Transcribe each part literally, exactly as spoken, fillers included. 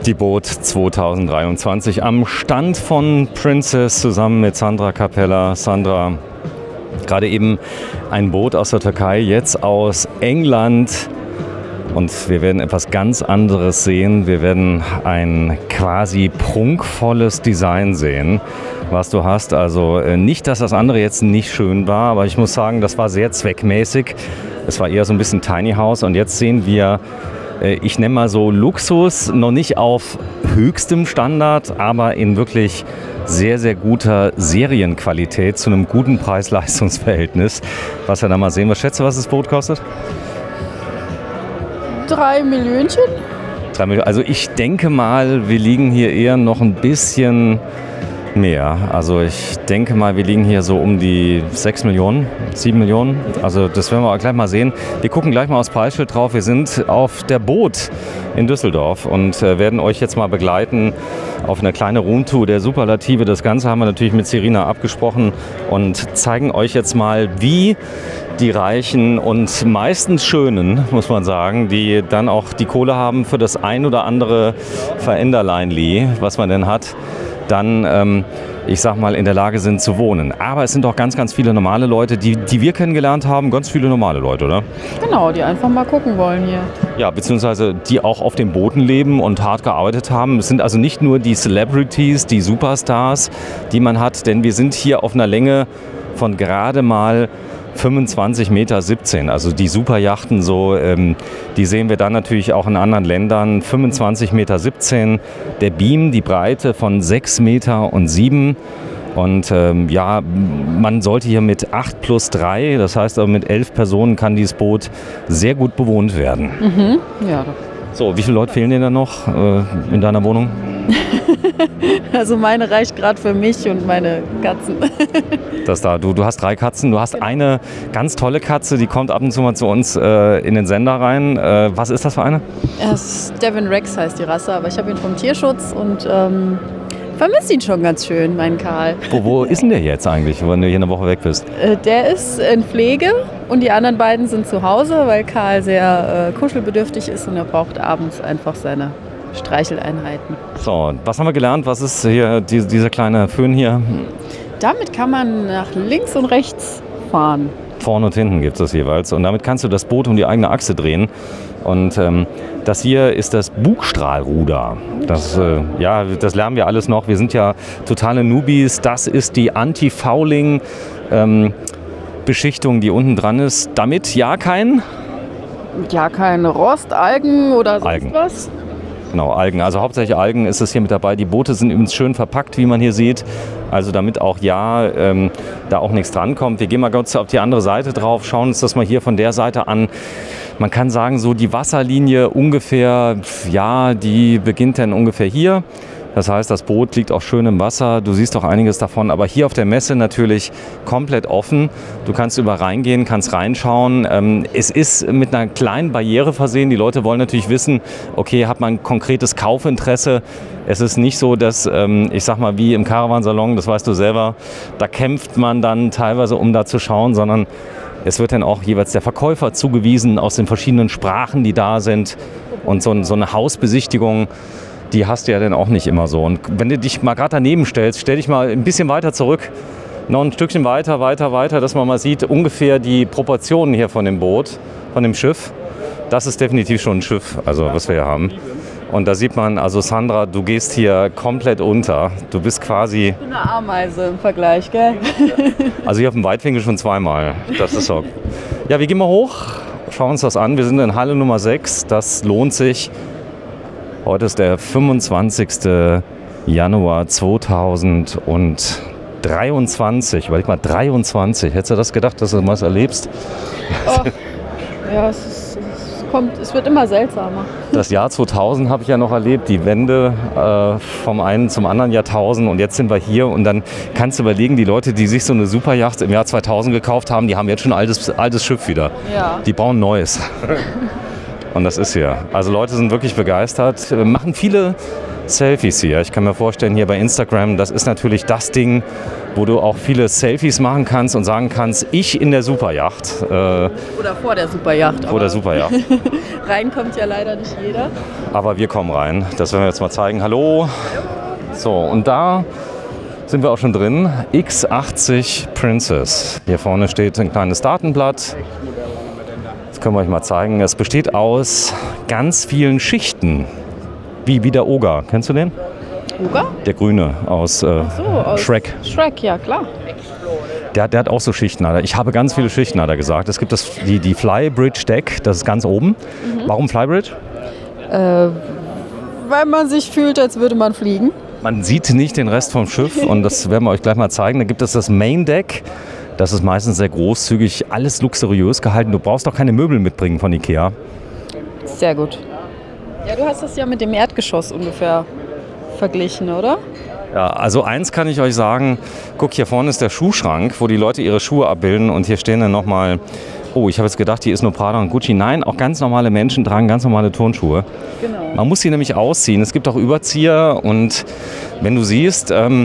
Die Boot zweitausenddreiundzwanzig am Stand von Princess zusammen mit Sandra Capella. Sandra, gerade eben ein Boot aus der Türkei, jetzt aus England. Und wir werden etwas ganz anderes sehen. Wir werden ein quasi prunkvolles Design sehen, was du hast. Also nicht, dass das andere jetzt nicht schön war, aber ich muss sagen, das war sehr zweckmäßig. Es war eher so ein bisschen Tiny House. Und jetzt sehen wir, ich nenne mal so Luxus, noch nicht auf höchstem Standard, aber in wirklich sehr, sehr guter Serienqualität zu einem guten Preis-Leistungs-Verhältnis. Was wir da mal sehen. Was schätzt du, was das Boot kostet? Drei Millionchen. Drei Millionen. Also ich denke mal, wir liegen hier eher noch ein bisschen mehr. Also ich denke mal, wir liegen hier so um die sechs Millionen, sieben Millionen. Also das werden wir gleich mal sehen. Wir gucken gleich mal aufs Preisschild drauf. Wir sind auf der Boot in Düsseldorf und äh, werden euch jetzt mal begleiten auf eine kleine Roomtour der Superlative. Das Ganze haben wir natürlich mit Serena abgesprochen und zeigen euch jetzt mal, wie die Reichen und meistens Schönen, muss man sagen, die dann auch die Kohle haben für das ein oder andere Veränderleinli, was man denn hat, dann, ähm, ich sag mal, in der Lage sind zu wohnen. Aber es sind auch ganz, ganz viele normale Leute, die, die wir kennengelernt haben, ganz viele normale Leute, oder? Genau, die einfach mal gucken wollen hier. Ja, beziehungsweise die auch auf den Booten leben und hart gearbeitet haben. Es sind also nicht nur die Celebrities, die Superstars, die man hat, denn wir sind hier auf einer Länge von gerade mal fünfundzwanzig Meter siebzehn, also die Superjachten so, ähm, die sehen wir dann natürlich auch in anderen Ländern, fünfundzwanzig Meter siebzehn, der Beam, die Breite von sechs Meter und sieben und ähm, ja, man sollte hier mit acht plus drei, das heißt aber mit elf Personen kann dieses Boot sehr gut bewohnt werden. Mhm. Ja. So, wie viele Leute fehlen dir da noch äh, in deiner Wohnung? Also meine reicht gerade für mich und meine Katzen. Das da, du, du hast drei Katzen, du hast genau. Eine ganz tolle Katze, die kommt ab und zu mal zu uns äh, in den Sender rein. Äh, was ist das für eine? Es Devon Rex heißt die Rasse, aber ich habe ihn vom Tierschutz und ähm, vermisse ihn schon ganz schön, meinen Karl. Wo, wo ist denn der jetzt eigentlich, wenn du hier eine Woche weg bist? Äh, der ist in Pflege und die anderen beiden sind zu Hause, weil Karl sehr äh, kuschelbedürftig ist und er braucht abends einfach seine Streicheleinheiten. So, was haben wir gelernt? Was ist hier die, dieser kleine Föhn hier? Damit kann man nach links und rechts fahren. Vorne und hinten gibt es das jeweils. Und damit kannst du das Boot um die eigene Achse drehen. Und ähm, das hier ist das Bugstrahlruder. Das, äh, ja, das lernen wir alles noch. Wir sind ja totale Newbies. Das ist die Anti-Fouling ähm, Beschichtung, die unten dran ist. Damit ja kein... Ja, kein Rost, Algen oder sonst Algen. was. Genau, Algen. Also hauptsächlich Algen ist es hier mit dabei. Die Boote sind übrigens schön verpackt, wie man hier sieht. Also damit auch ja, ähm, da auch nichts drankommt. Wir gehen mal kurz auf die andere Seite drauf, schauen uns das mal hier von der Seite an. Man kann sagen, so die Wasserlinie ungefähr, ja, die beginnt dann ungefähr hier. Das heißt, das Boot liegt auch schön im Wasser. Du siehst auch einiges davon. Aber hier auf der Messe natürlich komplett offen. Du kannst über reingehen, kannst reinschauen. Ähm, es ist mit einer kleinen Barriere versehen. Die Leute wollen natürlich wissen, okay, hat man konkretes Kaufinteresse? Es ist nicht so, dass, ähm, ich sag mal, wie im Caravansalon, das weißt du selber, da kämpft man dann teilweise, um da zu schauen, sondern es wird dann auch jeweils der Verkäufer zugewiesen aus den verschiedenen Sprachen, die da sind. Und so, so eine Hausbesichtigung, die hast du ja dann auch nicht immer so. Und wenn du dich mal gerade daneben stellst, stell dich mal ein bisschen weiter zurück, noch ein Stückchen weiter, weiter, weiter, dass man mal sieht, ungefähr die Proportionen hier von dem Boot, von dem Schiff. Das ist definitiv schon ein Schiff, also was wir hier haben. Und da sieht man, also Sandra, du gehst hier komplett unter. Du bist quasi... Ich bin eine Ameise im Vergleich, gell? Also hier auf dem Weitwinkel schon zweimal. Das ist so. Ja, wir gehen mal hoch, schauen uns das an. Wir sind in Halle Nummer sechs, das lohnt sich. Heute ist der fünfundzwanzigster Januar zweitausenddreiundzwanzig. Überleg mal, dreiundzwanzig. Hättest du das gedacht, dass du was erlebst? Oh, ja, es, ist, es, kommt, es wird immer seltsamer. Das Jahr zweitausend habe ich ja noch erlebt, die Wende äh, vom einen zum anderen Jahrtausend. Und jetzt sind wir hier und dann kannst du überlegen, die Leute, die sich so eine Superjacht im Jahr zweitausend gekauft haben, die haben jetzt schon ein altes, altes Schiff wieder. Ja. Die bauen Neues. Und das ist hier. Also Leute sind wirklich begeistert, äh, machen viele Selfies hier. Ich kann mir vorstellen, hier bei Instagram, das ist natürlich das Ding, wo du auch viele Selfies machen kannst und sagen kannst, ich in der Superjacht. Äh, Oder vor der Superjacht. Vor der Superjacht. Rein kommt ja leider nicht jeder. Aber wir kommen rein. Das werden wir jetzt mal zeigen. Hallo. So, und da sind wir auch schon drin. X achtzig Princess. Hier vorne steht ein kleines Datenblatt. Das können wir euch mal zeigen. Es besteht aus ganz vielen Schichten. Wie, wie der Oger. Kennst du den? Oger? Der Grüne aus, äh, so, aus Shrek. Shrek, ja klar. Der, der hat auch so Schichten. Ich habe ganz viele Schichten, hat er gesagt. Es gibt das, die, die Flybridge Deck, das ist ganz oben. Mhm. Warum Flybridge? Äh, weil man sich fühlt, als würde man fliegen. Man sieht nicht den Rest vom Schiff und das werden wir euch gleich mal zeigen. Da gibt es das Main Deck. Das ist meistens sehr großzügig, alles luxuriös gehalten. Du brauchst doch keine Möbel mitbringen von Ikea. Sehr gut. Ja, du hast das ja mit dem Erdgeschoss ungefähr verglichen, oder? Ja, also eins kann ich euch sagen, guck, hier vorne ist der Schuhschrank, wo die Leute ihre Schuhe abbilden und hier stehen dann nochmal, oh, ich habe jetzt gedacht, hier ist nur Prada und Gucci. Nein, auch ganz normale Menschen tragen ganz normale Turnschuhe. Genau. Man muss sie nämlich ausziehen. Es gibt auch Überzieher und wenn du siehst, ähm,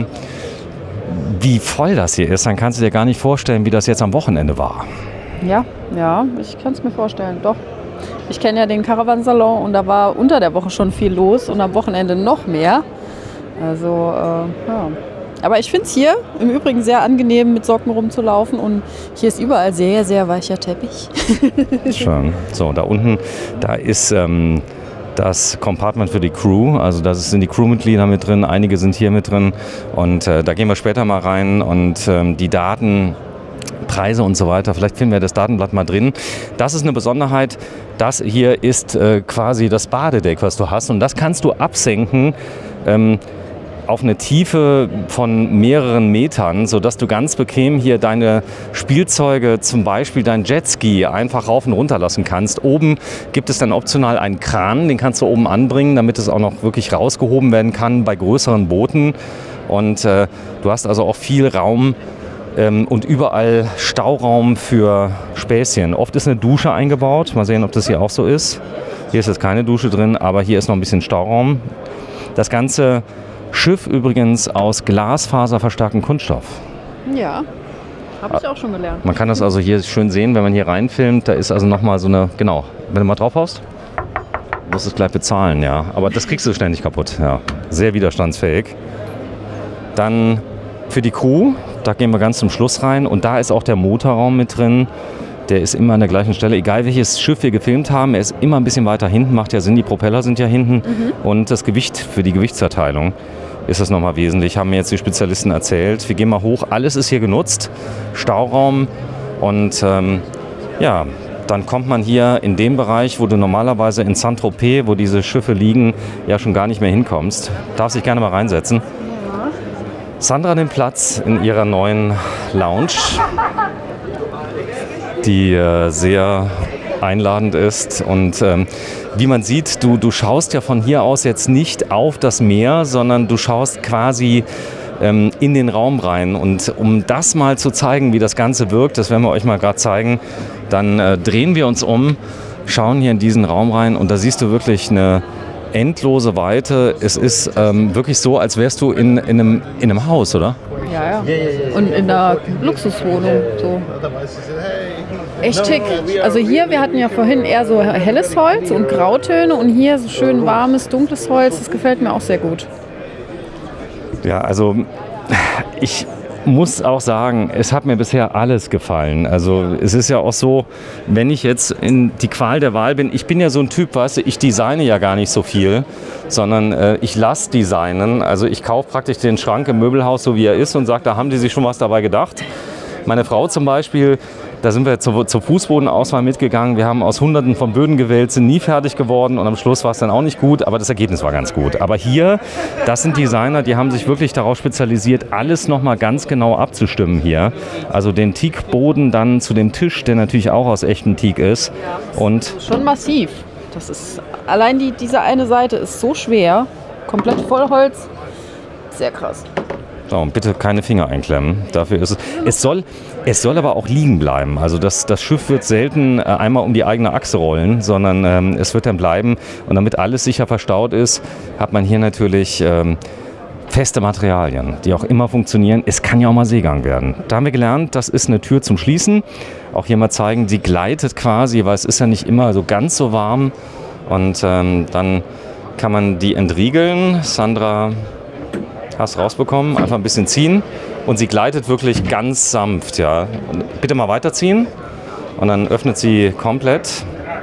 wie voll das hier ist, dann kannst du dir gar nicht vorstellen, wie das jetzt am Wochenende war. Ja, ja, ich kann es mir vorstellen, doch. Ich kenne ja den Caravansalon und da war unter der Woche schon viel los und am Wochenende noch mehr. Also, äh, ja. Aber ich finde es hier im Übrigen sehr angenehm, mit Socken rumzulaufen und hier ist überall sehr, sehr weicher Teppich. Schön. So, da unten, da ist ähm, das Compartment für die Crew, also da sind die Crewmitglieder mit drin, einige sind hier mit drin und äh, da gehen wir später mal rein und ähm, die Daten, Preise und so weiter, vielleicht finden wir das Datenblatt mal drin. Das ist eine Besonderheit, das hier ist äh, quasi das Badedeck, was du hast und das kannst du absenken ähm, auf eine Tiefe von mehreren Metern, sodass du ganz bequem hier deine Spielzeuge, zum Beispiel dein Jetski, einfach rauf und runter lassen kannst. Oben gibt es dann optional einen Kran, den kannst du oben anbringen, damit es auch noch wirklich rausgehoben werden kann bei größeren Booten. Und äh, du hast also auch viel Raum ähm, und überall Stauraum für Späßchen. Oft ist eine Dusche eingebaut. Mal sehen, ob das hier auch so ist. Hier ist jetzt keine Dusche drin, aber hier ist noch ein bisschen Stauraum. Das Ganze Schiff übrigens aus glasfaserverstärktem Kunststoff. Ja, habe ich auch schon gelernt. Man kann das also hier schön sehen, wenn man hier reinfilmt. Da ist also nochmal so eine, genau, wenn du mal drauf haust, musst du es gleich bezahlen, ja. Aber das kriegst du ständig kaputt, ja. Sehr widerstandsfähig. Dann für die Crew, da gehen wir ganz zum Schluss rein und da ist auch der Motorraum mit drin. Der ist immer an der gleichen Stelle, egal welches Schiff wir gefilmt haben, er ist immer ein bisschen weiter hinten, macht ja Sinn, die Propeller sind ja hinten. Mhm. Und das Gewicht für die Gewichtsverteilung ist das nochmal wesentlich, haben mir jetzt die Spezialisten erzählt. Wir gehen mal hoch, alles ist hier genutzt, Stauraum und ähm, ja, dann kommt man hier in dem Bereich, wo du normalerweise in Saint-Tropez, wo diese Schiffe liegen, ja schon gar nicht mehr hinkommst. Darf sich gerne mal reinsetzen. Ja. Sandra nimmt Platz in ihrer neuen Lounge, die äh, sehr einladend ist und ähm, wie man sieht, du, du schaust ja von hier aus jetzt nicht auf das Meer, sondern du schaust quasi ähm, in den Raum rein und um das mal zu zeigen, wie das Ganze wirkt, das werden wir euch mal gerade zeigen, dann äh, drehen wir uns um, schauen hier in diesen Raum rein und da siehst du wirklich eine endlose Weite. Es ist ähm, wirklich so, als wärst du in, in, einem, in einem Haus, oder? Ja, ja. Und in einer Luxuswohnung. So. Echt schick. Also hier, wir hatten ja vorhin eher so helles Holz und Grautöne und hier so schön warmes, dunkles Holz. Das gefällt mir auch sehr gut. Ja, also ich muss auch sagen, es hat mir bisher alles gefallen. Also es ist ja auch so, wenn ich jetzt in die Qual der Wahl bin, ich bin ja so ein Typ, weißt du, ich designe ja gar nicht so viel, sondern äh, ich lasse designen. Also ich kaufe praktisch den Schrank im Möbelhaus, so wie er ist und sage, da haben die sich schon was dabei gedacht. Meine Frau zum Beispiel, da sind wir zur, zur Fußbodenauswahl mitgegangen. Wir haben aus Hunderten von Böden gewählt, sind nie fertig geworden und am Schluss war es dann auch nicht gut, aber das Ergebnis war ganz gut. Aber hier, das sind Designer, die haben sich wirklich darauf spezialisiert, alles nochmal ganz genau abzustimmen hier. Also den Teakboden dann zu dem Tisch, der natürlich auch aus echtem Teak ist. Und schon massiv. Das ist, allein die, diese eine Seite ist so schwer, komplett voll Holz. Sehr krass. So, und bitte keine Finger einklemmen. Dafür ist es. Es soll, es soll aber auch liegen bleiben. Also das, das Schiff wird selten äh, einmal um die eigene Achse rollen, sondern ähm, es wird dann bleiben. Und damit alles sicher verstaut ist, hat man hier natürlich ähm, feste Materialien, die auch immer funktionieren. Es kann ja auch mal Seegang werden. Da haben wir gelernt, das ist eine Tür zum Schließen. Auch hier mal zeigen, die gleitet quasi, weil es ist ja nicht immer so ganz so warm. Und ähm, dann kann man die entriegeln. Sandra, hast rausbekommen, einfach ein bisschen ziehen und sie gleitet wirklich ganz sanft. Ja. Bitte mal weiterziehen und dann öffnet sie komplett.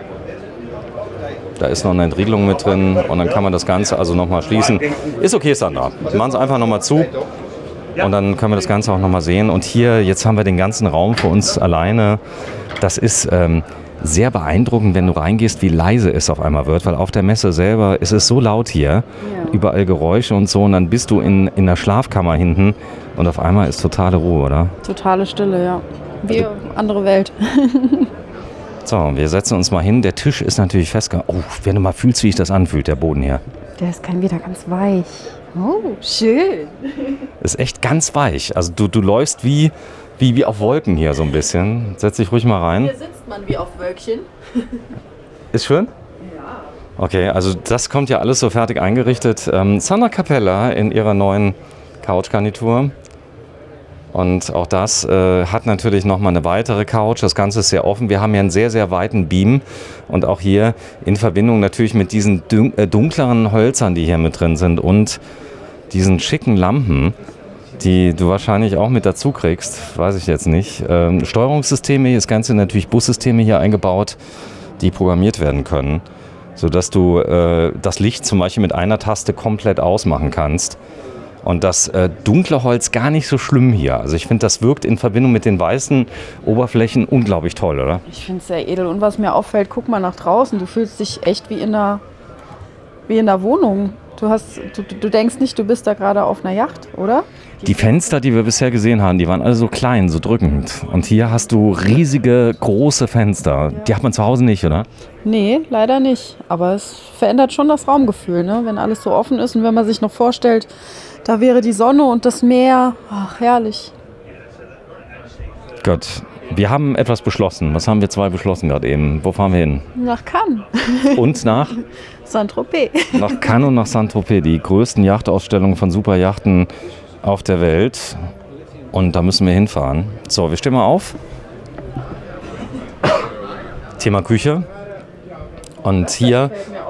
Da ist noch eine Entriegelung mit drin und dann kann man das Ganze also nochmal schließen. Ist okay, Sandra. Wir machen es einfach nochmal zu und dann können wir das Ganze auch nochmal sehen. Und hier, jetzt haben wir den ganzen Raum für uns alleine. Das ist ähm, sehr beeindruckend, wenn du reingehst, wie leise es auf einmal wird, weil auf der Messe selber ist es so laut hier, ja. Überall Geräusche und so und dann bist du in, in der Schlafkammer hinten und auf einmal ist totale Ruhe, oder? Totale Stille, ja. Wie also, andere Welt. So, wir setzen uns mal hin. Der Tisch ist natürlich festgehalten. Oh, wenn du mal fühlst, wie sich das anfühlt, der Boden hier. Der ist kein wieder ganz weich. Oh, schön. Ist echt ganz weich. Also du, du läufst wie... Wie, wie auf Wolken hier so ein bisschen. Setz dich ruhig mal rein. Hier sitzt man wie auf Wölkchen. Ist schön? Ja. Okay, also das kommt ja alles so fertig eingerichtet. Ähm, Sandra Capella in ihrer neuen Couchgarnitur. Und auch das äh, hat natürlich nochmal eine weitere Couch. Das Ganze ist sehr offen. Wir haben hier einen sehr, sehr weiten Beam. Und auch hier in Verbindung natürlich mit diesen dun äh, dunkleren Hölzern, die hier mit drin sind. Und diesen schicken Lampen, die du wahrscheinlich auch mit dazu kriegst, weiß ich jetzt nicht. Ähm, Steuerungssysteme, das Ganze natürlich Bussysteme hier eingebaut, die programmiert werden können, sodass du äh, das Licht zum Beispiel mit einer Taste komplett ausmachen kannst. Und das äh, dunkle Holz gar nicht so schlimm hier. Also ich finde, das wirkt in Verbindung mit den weißen Oberflächen unglaublich toll, oder? Ich finde es sehr edel. Und was mir auffällt, guck mal nach draußen. Du fühlst dich echt wie in einer, wie in einer Wohnung. Du, hast, du, du denkst nicht, du bist da gerade auf einer Yacht, oder? Die Fenster, die wir bisher gesehen haben, die waren alle so klein, so drückend. Und hier hast du riesige, große Fenster. Die hat man zu Hause nicht, oder? Nee, leider nicht. Aber es verändert schon das Raumgefühl, ne? Wenn alles so offen ist und wenn man sich noch vorstellt, da wäre die Sonne und das Meer. Ach, herrlich. Gott, wir haben etwas beschlossen. Was haben wir zwei beschlossen gerade eben? Wo fahren wir hin? Nach Cannes. Und nach? Saint-Tropez. Nach Cannes und nach Saint-Tropez, die größten Yachtausstellungen von Superyachten auf der Welt. Und da müssen wir hinfahren. So, wir stehen mal auf. Thema Küche. Und hier...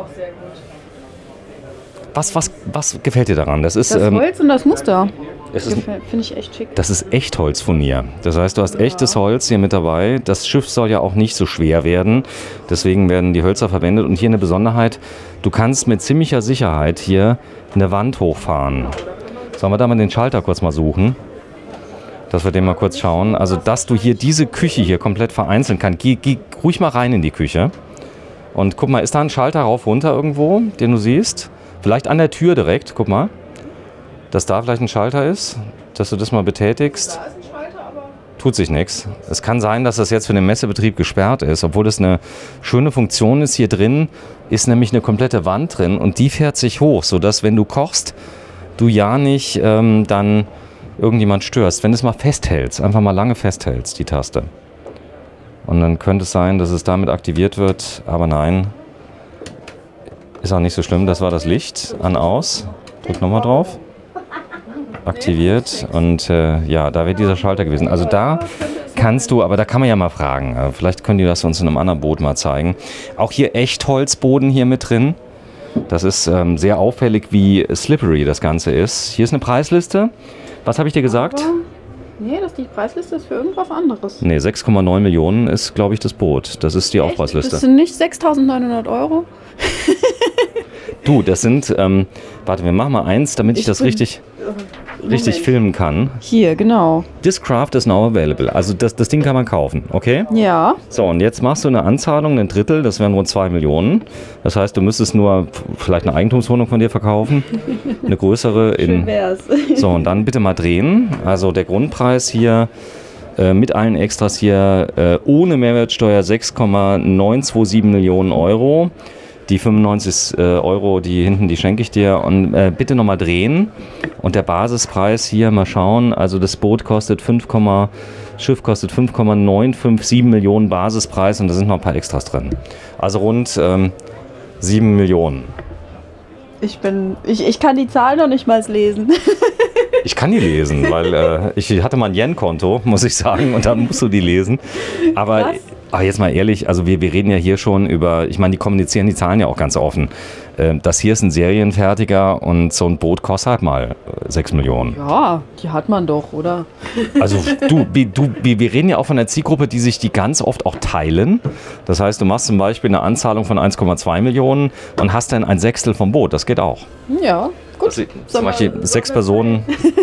Was, was, was gefällt dir daran? Das ist das ähm, Holz und das Muster. Finde ich echt schick. Das ist Echtholzfurnier. Das heißt, du hast echtes Ja. Holz hier mit dabei. Das Schiff soll ja auch nicht so schwer werden. Deswegen werden die Hölzer verwendet. Und hier eine Besonderheit, du kannst mit ziemlicher Sicherheit hier eine Wand hochfahren. Sollen wir da mal den Schalter kurz mal suchen? Dass wir den mal kurz schauen. Also, dass du hier diese Küche hier komplett vereinzeln kannst. Geh, geh ruhig mal rein in die Küche. Und guck mal, ist da ein Schalter rauf, runter irgendwo, den du siehst? Vielleicht an der Tür direkt, guck mal. Dass da vielleicht ein Schalter ist, dass du das mal betätigst. Da ist ein Schalter, aber... Tut sich nichts. Es kann sein, dass das jetzt für den Messebetrieb gesperrt ist, obwohl das eine schöne Funktion ist. Hier drin ist nämlich eine komplette Wand drin und die fährt sich hoch, sodass, wenn du kochst, du ja nicht ähm, dann irgendjemand störst. Wenn du es mal festhältst, einfach mal lange festhältst, die Taste. Und dann könnte es sein, dass es damit aktiviert wird, aber nein. Ist auch nicht so schlimm, das war das Licht. An, aus. Drück nochmal drauf. Aktiviert und äh, ja, da wäre dieser Schalter gewesen. Also da kannst du, aber da kann man ja mal fragen. Äh, vielleicht können die das uns in einem anderen Boot mal zeigen. Auch hier Echtholzboden hier mit drin. Das ist ähm, sehr auffällig, wie slippery das Ganze ist. Hier ist eine Preisliste. Was habe ich dir gesagt? Aber, nee, das, die Preisliste ist für irgendwas anderes. Nee, sechs Komma neun Millionen ist, glaube ich, das Boot. Das ist die Echt? Aufpreisliste. Das sind nicht sechstausendneunhundert Euro? Du, das sind, ähm, warte, wir machen mal eins, damit ich, Ich das bin- richtig, richtig filmen kann. Hier, genau. This craft is now available. Also das, das Ding kann man kaufen, okay? Ja. So, und jetzt machst du eine Anzahlung, ein Drittel, das wären rund zwei Millionen. Das heißt, du müsstest nur vielleicht eine Eigentumswohnung von dir verkaufen, eine größere in... wär's. So, und dann bitte mal drehen. Also der Grundpreis hier äh, mit allen Extras hier äh, ohne Mehrwertsteuer sechs Komma neunhundertsiebenundzwanzig Millionen Euro. Die fünfundneunzig Euro, die hinten, die schenke ich dir. Und äh, bitte nochmal drehen. Und der Basispreis hier, mal schauen. Also das Boot kostet fünf, Schiff kostet fünf Komma neun fünf sieben Millionen Basispreis und da sind noch ein paar Extras drin. Also rund ähm, sieben Millionen. Ich bin, ich, ich kann die Zahl noch nicht mal lesen. Ich kann die lesen, weil äh, ich hatte mal ein Yen-Konto, muss ich sagen, und da musst du die lesen. Aber, aber jetzt mal ehrlich, also wir, wir reden ja hier schon über, ich meine, die kommunizieren die Zahlen ja auch ganz offen. Äh, das hier ist ein Serienfertiger und so ein Boot kostet halt mal äh, sechs Millionen. Ja, die hat man doch, oder? Also du, du, wir reden ja auch von einer Zielgruppe, die sich die ganz oft auch teilen. Das heißt, du machst zum Beispiel eine Anzahlung von eins Komma zwei Millionen und hast dann ein Sechstel vom Boot. Das geht auch. Ja, gut. Also, zum Beispiel sechs Personen,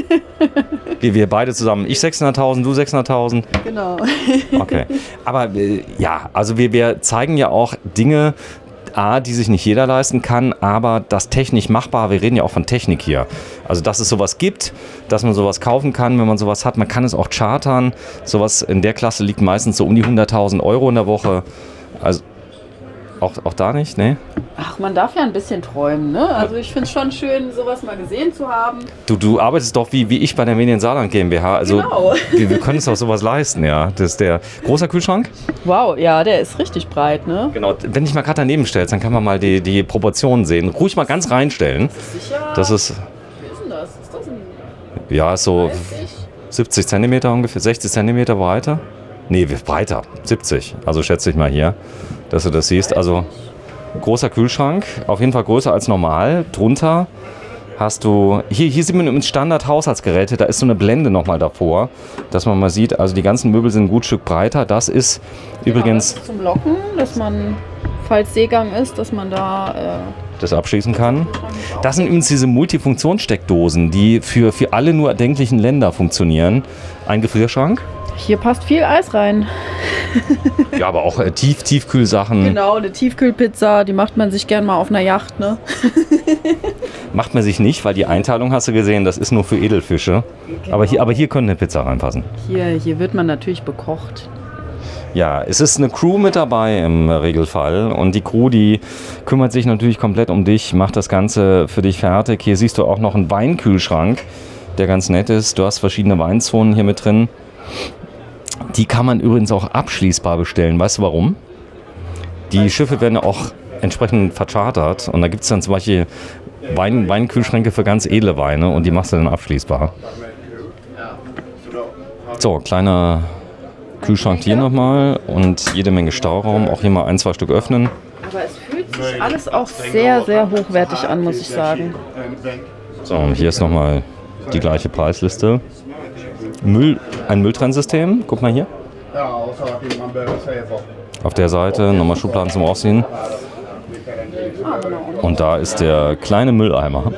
wir, wir beide zusammen. Ich sechshunderttausend, du sechshunderttausend. Genau. Okay. Aber äh, ja, also wir, wir zeigen ja auch Dinge, A, die sich nicht jeder leisten kann, aber das technisch machbar, wir reden ja auch von Technik hier. Also dass es sowas gibt, dass man sowas kaufen kann, wenn man sowas hat. Man kann es auch chartern. Sowas in der Klasse liegt meistens so um die hunderttausend Euro in der Woche. Also auch, auch da nicht, ne? Ach, man darf ja ein bisschen träumen, ne? Also ich finde es schon schön, sowas mal gesehen zu haben. Du, du arbeitest doch wie, wie ich bei der Medien Saarland GmbH. Also genau. wir, wir können uns auch sowas leisten, ja. Das ist der großer Kühlschrank. Wow, ja, der ist richtig breit, ne? Genau, wenn dich mal gerade daneben stellst, dann kann man mal die, die Proportionen sehen. Ruhig mal ganz reinstellen. Das ist sicher. Das ist, wie ist denn das? Ist das ein ja, so dreißig? siebzig Zentimeter ungefähr, sechzig Zentimeter breiter. Nee, breiter, siebzig. Also schätze ich mal hier, dass du das siehst. Also großer Kühlschrank, auf jeden Fall größer als normal. Drunter hast du, hier, hier sieht man übrigens Standard-Haushaltsgeräte, da ist so eine Blende nochmal davor, dass man mal sieht, also die ganzen Möbel sind ein gutes Stück breiter. Das ist Genau, übrigens das ist zum Locken, dass man, falls Seegang ist, dass man da äh, das abschließen kann. Das sind übrigens diese Multifunktionssteckdosen, die für, für alle nur erdenklichen Länder funktionieren. Ein Gefrierschrank. hier passt viel Eis rein. Ja, aber auch äh, Tief, Tiefkühlsachen. Genau, eine Tiefkühlpizza, die macht man sich gern mal auf einer Yacht, ne? Macht man sich nicht, weil die Einteilung hast du gesehen, das ist nur für Edelfische. Genau. Aber, hier, aber hier könnte eine Pizza reinpassen. Hier, hier wird man natürlich bekocht. Ja, es ist eine Crew mit dabei im Regelfall und die Crew, die kümmert sich natürlich komplett um dich, macht das Ganze für dich fertig. Hier siehst du auch noch einen Weinkühlschrank, der ganz nett ist. Du hast verschiedene Weinzonen hier mit drin. Die kann man übrigens auch abschließbar bestellen. Weißt du warum? Die Schiffe werden auch entsprechend verchartert und da gibt es dann zum Beispiel Wein, Weinkühlschränke für ganz edle Weine und die machst du dann abschließbar. So, kleiner Kühlschrank hier nochmal und jede Menge Stauraum. Auch hier mal ein, zwei Stück öffnen. Aber es fühlt sich alles auch sehr, sehr hochwertig an, muss ich sagen. So, und hier ist nochmal die gleiche Preisliste. Müll, ein Mülltrennsystem, guck mal hier. Auf der Seite nochmal Schubladen zum Ausziehen. Und da ist der kleine Mülleimer.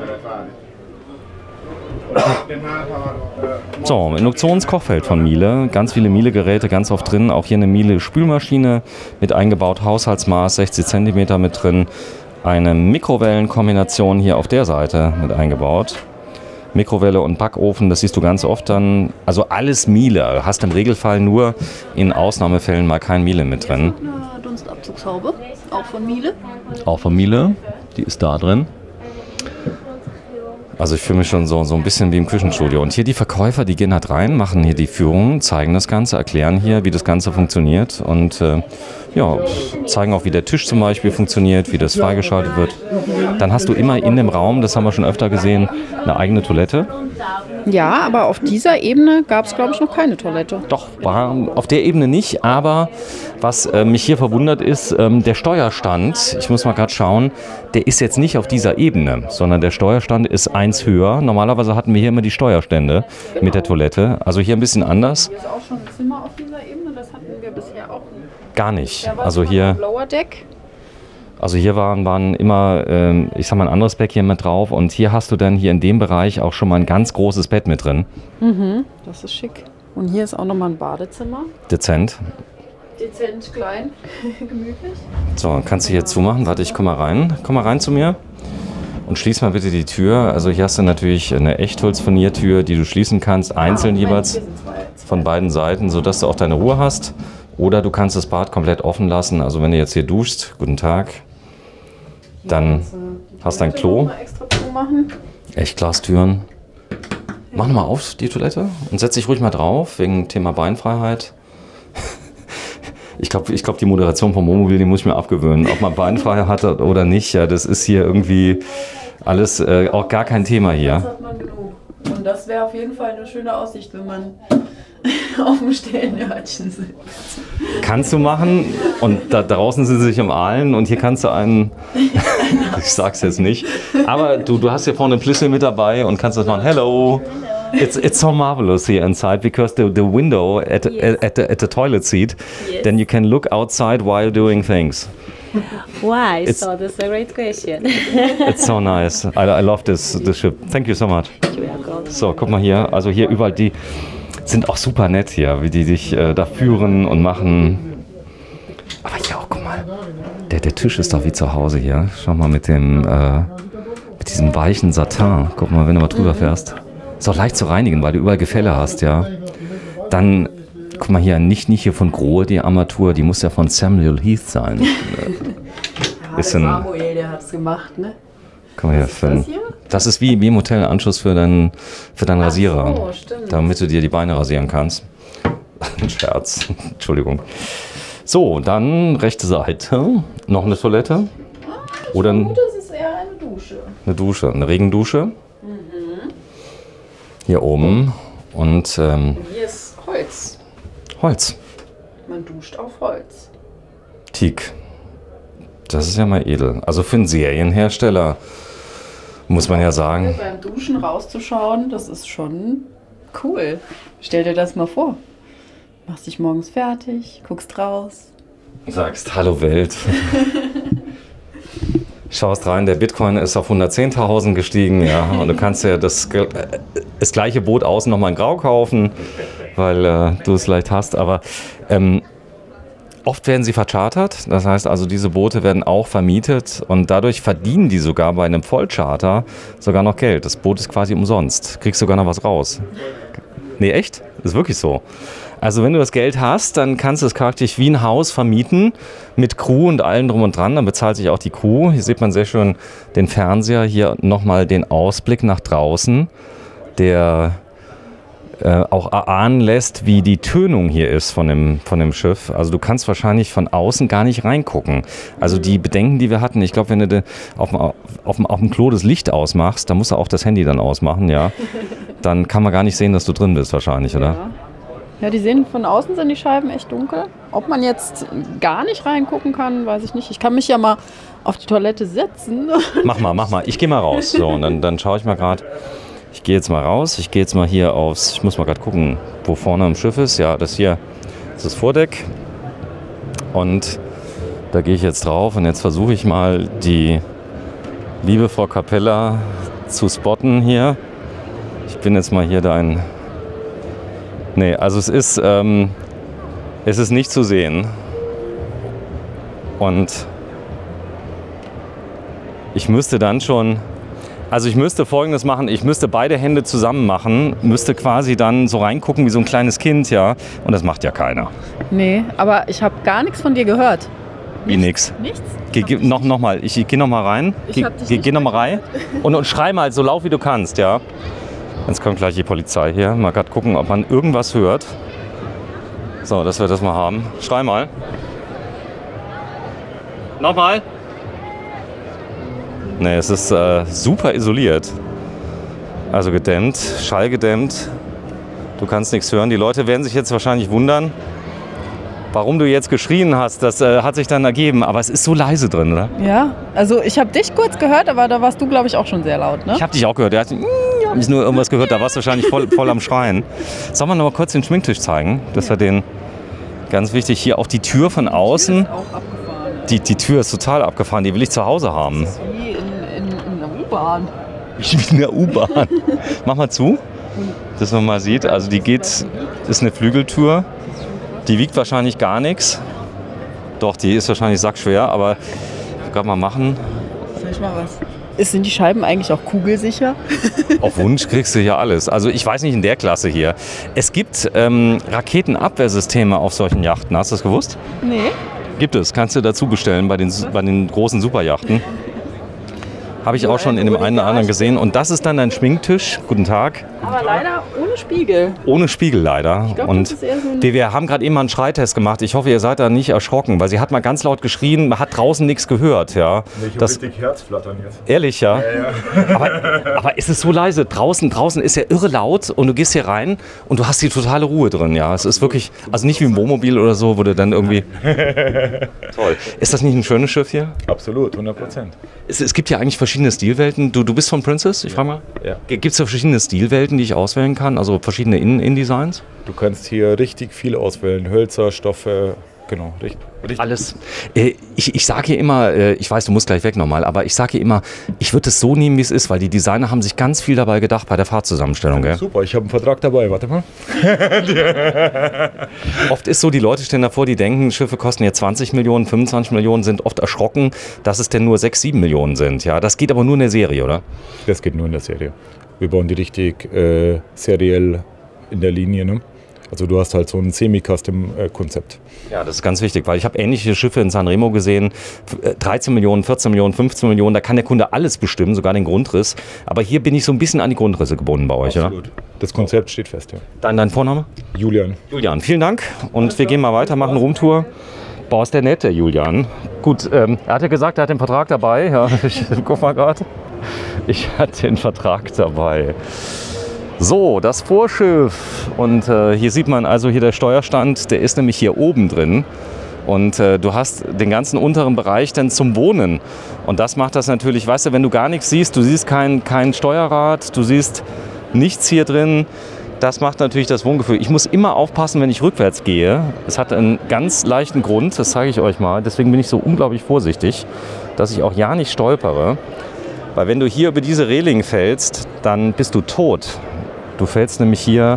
So, Induktionskochfeld von Miele. Ganz viele Miele-Geräte, ganz oft drin. Auch hier eine Miele-Spülmaschine mit eingebaut, Haushaltsmaß, sechzig Zentimeter mit drin. Eine Mikrowellenkombination hier auf der Seite mit eingebaut. Mikrowelle und Backofen, das siehst du ganz oft dann. Also alles Miele. Hast im Regelfall nur in Ausnahmefällen mal kein Miele mit drin. Eine Dunstabzugshaube, auch von Miele. Auch von Miele, die ist da drin. Also ich fühle mich schon so, so ein bisschen wie im Küchenstudio. Und hier die Verkäufer, die gehen halt rein, machen hier die Führung, zeigen das Ganze, erklären hier, wie das Ganze funktioniert. Und äh, ja, zeigen auch, wie der Tisch zum Beispiel funktioniert, wie das freigeschaltet wird. Dann hast du immer in dem Raum, das haben wir schon öfter gesehen, eine eigene Toilette. Ja, aber auf dieser Ebene gab es, glaube ich, noch keine Toilette. Doch, war auf der Ebene nicht, aber was äh, mich hier verwundert ist, ähm, der Steuerstand, ich muss mal gerade schauen, der ist jetzt nicht auf dieser Ebene, sondern der Steuerstand ist eins höher. Normalerweise hatten wir hier immer die Steuerstände genau. mit der Toilette, also hier ein bisschen anders. Hier ist auch schon ein Zimmer auf dieser Ebene, das hatten wir bisher auch nicht. Gar nicht, Da war also hier... Lower Deck. Also hier waren, waren immer, äh, ich sag mal, ein anderes Bett hier mit drauf und hier hast du dann hier in dem Bereich auch schon mal ein ganz großes Bett mit drin. Mhm, das ist schick. Und hier ist auch nochmal ein Badezimmer. Dezent. Dezent, klein, gemütlich. So, kannst du hier zumachen. Warte, ich komm mal rein. Komm mal rein zu mir und schließ mal bitte die Tür. Also hier hast du natürlich eine Echtholzfurniertür, die du schließen kannst, einzeln ah, jeweils hier sind zwei, zwei. von beiden Seiten, sodass du auch deine Ruhe hast. Oder du kannst das Bad komplett offen lassen. Also wenn du jetzt hier duschst, guten Tag. Dann hast du ein Klo. Echtglastüren. Mach nochmal auf die Toilette und setz dich ruhig mal drauf, wegen Thema Beinfreiheit. Ich glaube, ich glaub, die Moderation vom Wohnmobil, die muss ich mir abgewöhnen. Ob man Beinfreiheit hat oder nicht, ja, das ist hier irgendwie alles äh, auch gar kein Thema hier. Das hat man genug. Und das wäre auf jeden Fall eine schöne Aussicht, wenn man auf dem Stellenhörtchen sitzt. Kannst du machen und da draußen sind sie sich am Aalen und hier kannst du einen, ich sag's jetzt nicht, aber du, du hast hier vorne ein Plüssel mit dabei und kannst das machen. Hello. It's it's so marvelous here inside because the the window at Yes. at, the, at the toilet seat, Yes. then you can look outside while doing things. Why? It's- So that's a great question. It's so nice. I, I love this this ship. Thank you so much. You're welcome. So, guck mal hier. Also hier überall, die sind auch super nett hier, wie die sich äh, da führen und machen. Aber hier auch, guck mal. Der, der Tisch ist doch wie zu Hause hier. Schau mal mit dem äh, mit diesem weichen Satin. Guck mal, wenn du mal drüber fährst. Ist auch leicht zu reinigen, weil du überall Gefälle hast, ja. Dann, guck mal hier, nicht, nicht hier von Grohe, die Armatur, die muss ja von Samuel Heath sein. Ja, Bisschen- der Samuel, der hat's gemacht, ne? Guck mal hier, für das ein, hier? das ist wie, wie im Hotel ein Anschluss für deinen für deinen Rasierer, so, stimmt. damit du dir die Beine rasieren kannst. Ein Scherz, Entschuldigung. So, dann rechte Seite, noch eine Toilette oder ein, Gut, das ist eher eine Dusche. eine Dusche, eine Regendusche. Hier oben und ähm, Hier ist Holz. Holz, Man duscht auf Holz. Teak. Das ist ja mal edel. Also für einen Serienhersteller muss man ja sagen. Beim Duschen rauszuschauen, das ist schon cool. Stell dir das mal vor. Machst dich morgens fertig, guckst raus. Sagst, hallo Welt. Schaust rein, der Bitcoin ist auf hundertzehntausend gestiegen, ja, und du kannst ja das, ge- äh, das gleiche Boot außen nochmal in Grau kaufen, weil äh, du es vielleicht hast, aber ähm, oft werden sie verchartert, das heißt also, diese Boote werden auch vermietet und dadurch verdienen die sogar bei einem Vollcharter sogar noch Geld. Das Boot ist quasi umsonst, kriegst sogar noch was raus. Nee, echt? Ist wirklich so. Also wenn du das Geld hast, dann kannst du es praktisch wie ein Haus vermieten mit Crew und allem drum und dran. Dann bezahlt sich auch die Crew. Hier sieht man sehr schön den Fernseher, hier nochmal den Ausblick nach draußen, der äh, auch erahnen lässt, wie die Tönung hier ist von dem, von dem Schiff. Also du kannst wahrscheinlich von außen gar nicht reingucken. Also die Bedenken, die wir hatten, ich glaube, wenn du de- auf, dem, auf, dem, auf dem Klo das Licht ausmachst, dann musst du auch das Handy dann ausmachen, ja. Dann kann man gar nicht sehen, dass du drin bist wahrscheinlich, oder? Ja. Ja, die sehen von außen sind die Scheiben echt dunkel. Ob man jetzt gar nicht reingucken kann, weiß ich nicht. Ich kann mich ja mal auf die Toilette setzen. Mach mal, mach mal. Ich gehe mal raus. So, und dann, dann schaue ich mal gerade. Ich gehe jetzt mal raus. Ich gehe jetzt mal hier aufs. Ich muss mal gerade gucken, wo vorne am Schiff ist. Ja, das hier ist das Vordeck. Und da gehe ich jetzt drauf. Und jetzt versuche ich mal die liebe Frau Capella zu spotten hier. Ich bin jetzt mal hier dein. Nee, also es ist, ähm, es ist nicht zu sehen. Und ich müsste dann schon, also ich müsste Folgendes machen, ich müsste beide Hände zusammen machen, müsste quasi dann so reingucken wie so ein kleines Kind, ja. Und das macht ja keiner. Nee, aber ich habe gar nichts von dir gehört. Wie nix. Nichts? Geh, geh, noch, noch mal, ich geh noch mal rein. Ich Geh, hab dich geh, nicht geh noch mal rein und, und schrei mal so laut wie du kannst, ja. Jetzt kommt gleich die Polizei hier. Mal gerade gucken, ob man irgendwas hört. So, dass wir das mal haben. Schrei mal. Nochmal. Nee, es ist äh, super isoliert. Also gedämmt, schallgedämmt. Du kannst nichts hören. Die Leute werden sich jetzt wahrscheinlich wundern, warum du jetzt geschrien hast. Das äh, hat sich dann ergeben. Aber es ist so leise drin, oder? Ja, also ich habe dich kurz gehört, aber da warst du, glaube ich, auch schon sehr laut, ne? Ich habe dich auch gehört. Der hat hab ich nur irgendwas gehört. Da warst du wahrscheinlich voll, voll am Schreien. Sollen wir noch mal kurz den Schminktisch zeigen? Das war den ganz wichtig. Hier auch die Tür von außen. Auch abgefahren. Die, die Tür ist total abgefahren. Die will ich zu Hause haben. Wie in, in, in der U-Bahn. Wie in der U-Bahn. Mach mal zu, dass man mal sieht. Also die geht, ist eine Flügeltür. Die wiegt wahrscheinlich gar nichts. Doch, die ist wahrscheinlich sackschwer, aber gerade mal machen. Soll ich mal was? Ist, sind die Scheiben eigentlich auch kugelsicher? Auf Wunsch kriegst du ja alles. Also ich weiß nicht in der Klasse hier. Es gibt ähm, Raketenabwehrsysteme auf solchen Yachten. Hast du das gewusst? Nee. Gibt es. Kannst du dazu bestellen bei den, bei den großen Superjachten. Habe ich auch schon in dem einen oder anderen gesehen. Und das ist dann dein Schminktisch. Guten Tag. Aber leider ohne Spiegel. Ohne Spiegel leider. Ich glaub, und das ist eher so ein wir, wir haben gerade eben mal einen Schreitest gemacht. Ich hoffe, ihr seid da nicht erschrocken, weil sie hat mal ganz laut geschrien, man hat draußen nichts gehört. Ja. Ich habe Das, richtig Herzflattern jetzt. ehrlich, ja? Ja, ja. Aber, aber ist es so leise? Draußen, draußen ist ja irre laut und du gehst hier rein und du hast die totale Ruhe drin. Ja, es ist wirklich, also nicht wie im Wohnmobil oder so, wo du dann irgendwie... Toll. Ist das nicht ein schönes Schiff hier? Absolut, hundert Prozent. Es, es gibt ja eigentlich verschiedene Stilwelten. Du, du bist von Princess, ich frage mal. Ja. Gibt es da verschiedene Stilwelten, die ich auswählen kann? Also verschiedene In-In-Designs? Du kannst hier richtig viel auswählen. Hölzer, Stoffe, genau. Richtig, richtig. Alles. Äh, Ich, ich sage hier immer, äh, ich weiß, du musst gleich weg nochmal, aber ich sage hier immer, ich würde es so nehmen, wie es ist, weil die Designer haben sich ganz viel dabei gedacht bei der Fahrzusammenstellung. Gell? Super, ich habe einen Vertrag dabei. Warte mal. Oft ist so, die Leute stehen davor, die denken, Schiffe kosten jetzt zwanzig Millionen, fünfundzwanzig Millionen, sind oft erschrocken, dass es denn nur sechs, sieben Millionen sind. Ja, das geht aber nur in der Serie, oder? Das geht nur in der Serie. Wir bauen die richtig äh, seriell in der Linie. Ne? Also du hast halt so ein Semi-Custom-Konzept. Ja, das ist ganz wichtig, weil ich habe ähnliche Schiffe in Sanremo gesehen, dreizehn Millionen, vierzehn Millionen, fünfzehn Millionen, da kann der Kunde alles bestimmen, sogar den Grundriss. Aber hier bin ich so ein bisschen an die Grundrisse gebunden bei euch, Absolut. oder? Das Konzept steht fest, ja. Dein, dein Vorname? Julian. Julian, vielen Dank und wir gehen mal weiter, machen Roomtour. Boah, ist der nett, der Julian. Gut, ähm, er hat ja gesagt, er hat den Vertrag dabei. Ja, ich guck mal gerade. Ich hatte den Vertrag dabei. So, das Vorschiff. Und äh, hier sieht man also hier der Steuerstand, der ist nämlich hier oben drin. Und äh, du hast den ganzen unteren Bereich dann zum Wohnen. Und das macht das natürlich, weißt du, wenn du gar nichts siehst, du siehst kein, kein Steuerrad, du siehst nichts hier drin. Das macht natürlich das Wohngefühl. Ich muss immer aufpassen, wenn ich rückwärts gehe. Es hat einen ganz leichten Grund, das zeige ich euch mal. Deswegen bin ich so unglaublich vorsichtig, dass ich auch ja nicht stolpere. Weil wenn du hier über diese Reling fällst, dann bist du tot. Du fällst nämlich hier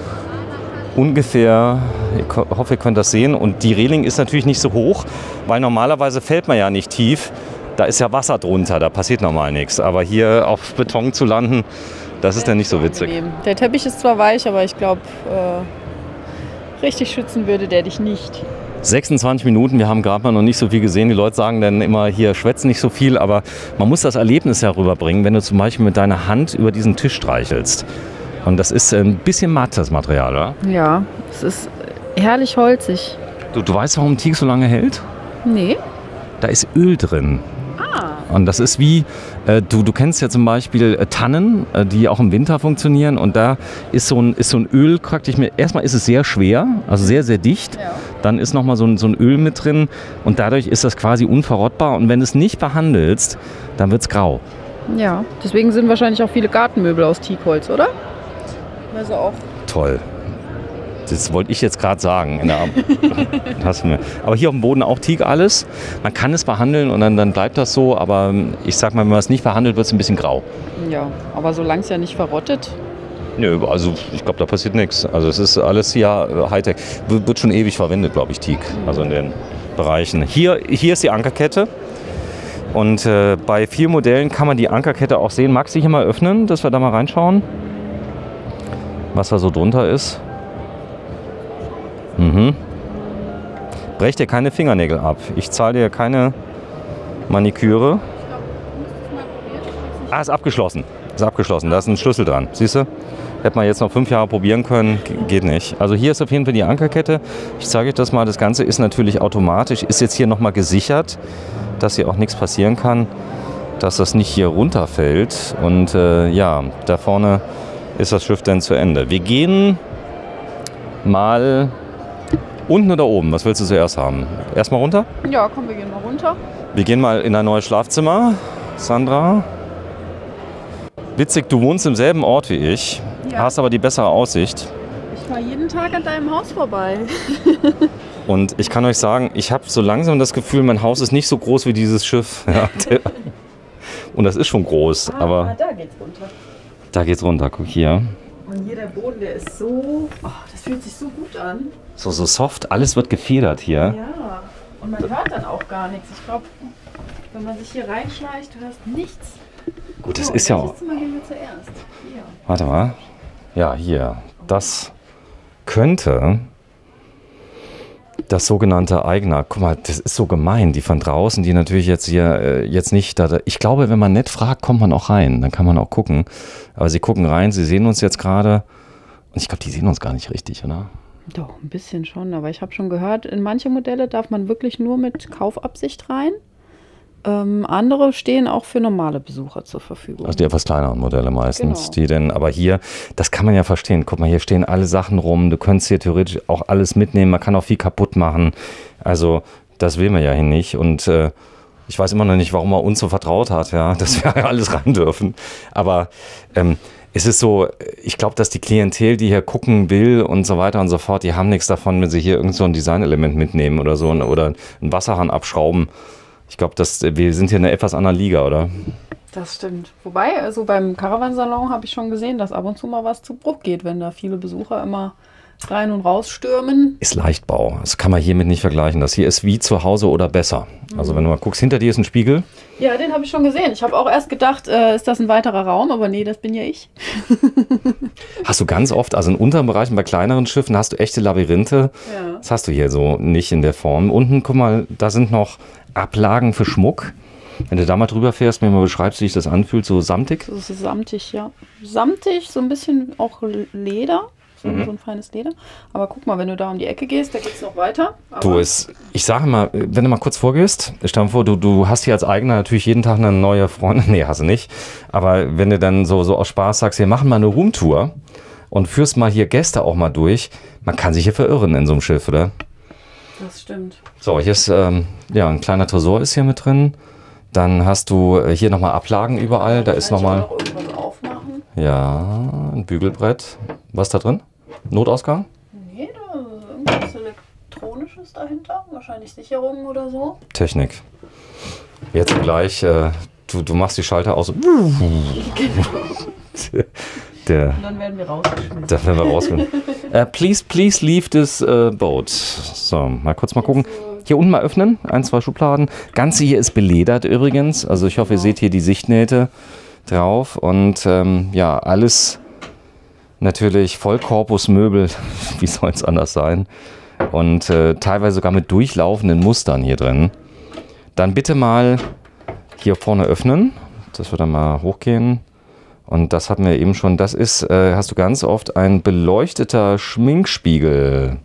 ungefähr, ich hoffe, ihr könnt das sehen, und die Reling ist natürlich nicht so hoch, weil normalerweise fällt man ja nicht tief. Da ist ja Wasser drunter, da passiert normal nichts. Aber hier auf Beton zu landen, das ist dann nicht so witzig. Der Teppich ist zwar weich, aber ich glaube, äh, richtig schützen würde der dich nicht. sechsundzwanzig Minuten, wir haben gerade mal noch nicht so viel gesehen. Die Leute sagen dann immer, hier schwätzen nicht so viel, aber man muss das Erlebnis ja rüberbringen, wenn du zum Beispiel mit deiner Hand über diesen Tisch streichelst. Und das ist ein bisschen matt, das Material, oder? Ja, es ist herrlich holzig. Du, du weißt, warum Teak so lange hält? Nee. Da ist Öl drin. Ah. Und das ist wie, äh, du, du kennst ja zum Beispiel äh, Tannen, äh, die auch im Winter funktionieren. Und da ist so ein, ist so ein Öl praktisch, mit, erstmal ist es sehr schwer, also sehr, sehr dicht. Ja. Dann ist nochmal so ein, so ein Öl mit drin und dadurch ist das quasi unverrottbar. Und wenn du es nicht behandelst, dann wird es grau. Ja, deswegen sind wahrscheinlich auch viele Gartenmöbel aus Teakholz, oder? Also auch. Toll. Das wollte ich jetzt gerade sagen. In der Hast du mir. Aber hier auf dem Boden auch Teak alles. Man kann es behandeln und dann, dann bleibt das so. Aber ich sag mal, wenn man es nicht behandelt, wird es ein bisschen grau. Ja, aber solange es ja nicht verrottet. Nö, also ich glaube, da passiert nichts. Also es ist alles hier Hightech. Wird, wird schon ewig verwendet, glaube ich, Teak. Also in den Bereichen. Hier, hier ist die Ankerkette. Und äh, bei vielen Modellen kann man die Ankerkette auch sehen. Magst du hier mal öffnen, dass wir da mal reinschauen? Was da so drunter ist. Mhm. Brech dir keine Fingernägel ab. Ich zahle dir keine Maniküre. Ah, ist abgeschlossen. Ist abgeschlossen. Da ist ein Schlüssel dran. Siehst du? Hätte man jetzt noch fünf Jahre probieren können. Geht nicht. Also hier ist auf jeden Fall die Ankerkette. Ich zeige euch das mal. Das Ganze ist natürlich automatisch. Ist jetzt hier nochmal gesichert, dass hier auch nichts passieren kann. Dass das nicht hier runterfällt. Und äh, ja, da vorne ist das Schiff dann zu Ende. Wir gehen mal unten oder oben. Was willst du zuerst haben? Erstmal runter? Ja, komm, wir gehen mal runter. Wir gehen mal in ein neues Schlafzimmer. Sandra. Witzig, du wohnst im selben Ort wie ich, Ja. hast aber die bessere Aussicht. Ich fahre jeden Tag an deinem Haus vorbei. Und ich kann euch sagen, ich habe so langsam das Gefühl, mein Haus ist nicht so groß wie dieses Schiff. Ja, und das ist schon groß, Ah, aber da geht's runter. da geht's runter. Guck hier. Und hier der Boden, der ist so. Oh, das fühlt sich so gut an. So, so soft, alles wird gefedert hier. Ja. Und man hört dann auch gar nichts. Ich glaube, wenn man sich hier reinschleicht, du hörst nichts. Gut, das So, ist ja welches auch. Zimmer gehen wir zuerst? Hier. Warte mal. Ja, hier. Das könnte Das sogenannte Eigner. Guck mal, das ist so gemein. Die von draußen, die natürlich jetzt hier äh, jetzt nicht da. Ich glaube, wenn man nett fragt, kommt man auch rein. Dann kann man auch gucken. Aber sie gucken rein, sie sehen uns jetzt gerade. Und ich glaube, die sehen uns gar nicht richtig, oder? Doch, ein bisschen schon. Aber ich habe schon gehört, in manche Modelle darf man wirklich nur mit Kaufabsicht rein. Ähm, andere stehen auch für normale Besucher zur Verfügung. Also die etwas kleineren Modelle meistens. Genau. Die denn, aber hier, das kann man ja verstehen. Guck mal, hier stehen alle Sachen rum. Du könntest hier theoretisch auch alles mitnehmen. Man kann auch viel kaputt machen. Also das will man ja hier nicht. Und äh, ich weiß immer noch nicht, warum er uns so vertraut hat, ja, dass wir alles rein dürfen. Aber ähm, es ist so, ich glaube, dass die Klientel, die hier gucken will und so weiter und so fort, die haben nichts davon, wenn sie hier irgend so ein Designelement mitnehmen oder so oder einen Wasserhahn abschrauben. Ich glaube, wir sind hier in einer etwas anderen Liga, oder? Das stimmt. Wobei, also beim Caravansalon habe ich schon gesehen, dass ab und zu mal was zu Bruch geht, wenn da viele Besucher immer rein und raus stürmen. Ist Leichtbau. Das kann man hiermit nicht vergleichen. Das hier ist wie zu Hause oder besser. Also wenn du mal guckst, hinter dir ist ein Spiegel. Ja, den habe ich schon gesehen. Ich habe auch erst gedacht, äh, ist das ein weiterer Raum, aber nee, das bin ja ich. Hast du ganz oft, also in unteren Bereichen bei kleineren Schiffen hast du echte Labyrinthe. Ja. Das hast du hier so nicht in der Form. Unten, guck mal, da sind noch Ablagen für Schmuck. Wenn du da mal drüber fährst, mir mal beschreibst, wie sich das anfühlt, so samtig. Das ist samtig, ja. Samtig, so ein bisschen auch Leder. So, mhm. so ein feines Leder. Aber guck mal, wenn du da um die Ecke gehst, da geht es noch weiter. Aber du, es, ich sage mal, wenn du mal kurz vorgehst, stell dir vor, du, du hast hier als Eigener natürlich jeden Tag eine neue Freundin. Nee, hast du nicht. Aber wenn du dann so, so aus Spaß sagst, wir machen mal eine Roomtour und führst mal hier Gäste auch mal durch, man kann sich hier verirren in so einem Schiff, oder? Das stimmt. So, hier ist ähm, ja, ein kleiner Tresor ist hier mit drin. Dann hast du hier nochmal Ablagen überall. Da ist nochmal. Noch irgendwas aufmachen? Ja, ein Bügelbrett. Was ist da drin? Notausgang? Nee, da ist irgendwas Elektronisches dahinter. Wahrscheinlich Sicherungen oder so. Technik. Jetzt gleich, äh, du, du machst die Schalter aus. Der, Und dann werden wir rausgeschmissen. Da werden wir rausgehen. uh, please, please leave this uh, boat. So, mal kurz mal gucken. Hier unten mal öffnen. Ein, zwei Schubladen. Ganze hier ist beledert übrigens. Also ich hoffe, ihr seht hier die Sichtnähte drauf. Und ähm, ja, alles natürlich Vollkorpusmöbel. Wie soll es anders sein? Und äh, teilweise sogar mit durchlaufenden Mustern hier drin. Dann bitte mal hier vorne öffnen, dass wir dann mal hochgehen. Und das hatten wir eben schon. Das ist, äh, hast du ganz oft, ein beleuchteter Schminkspiegel,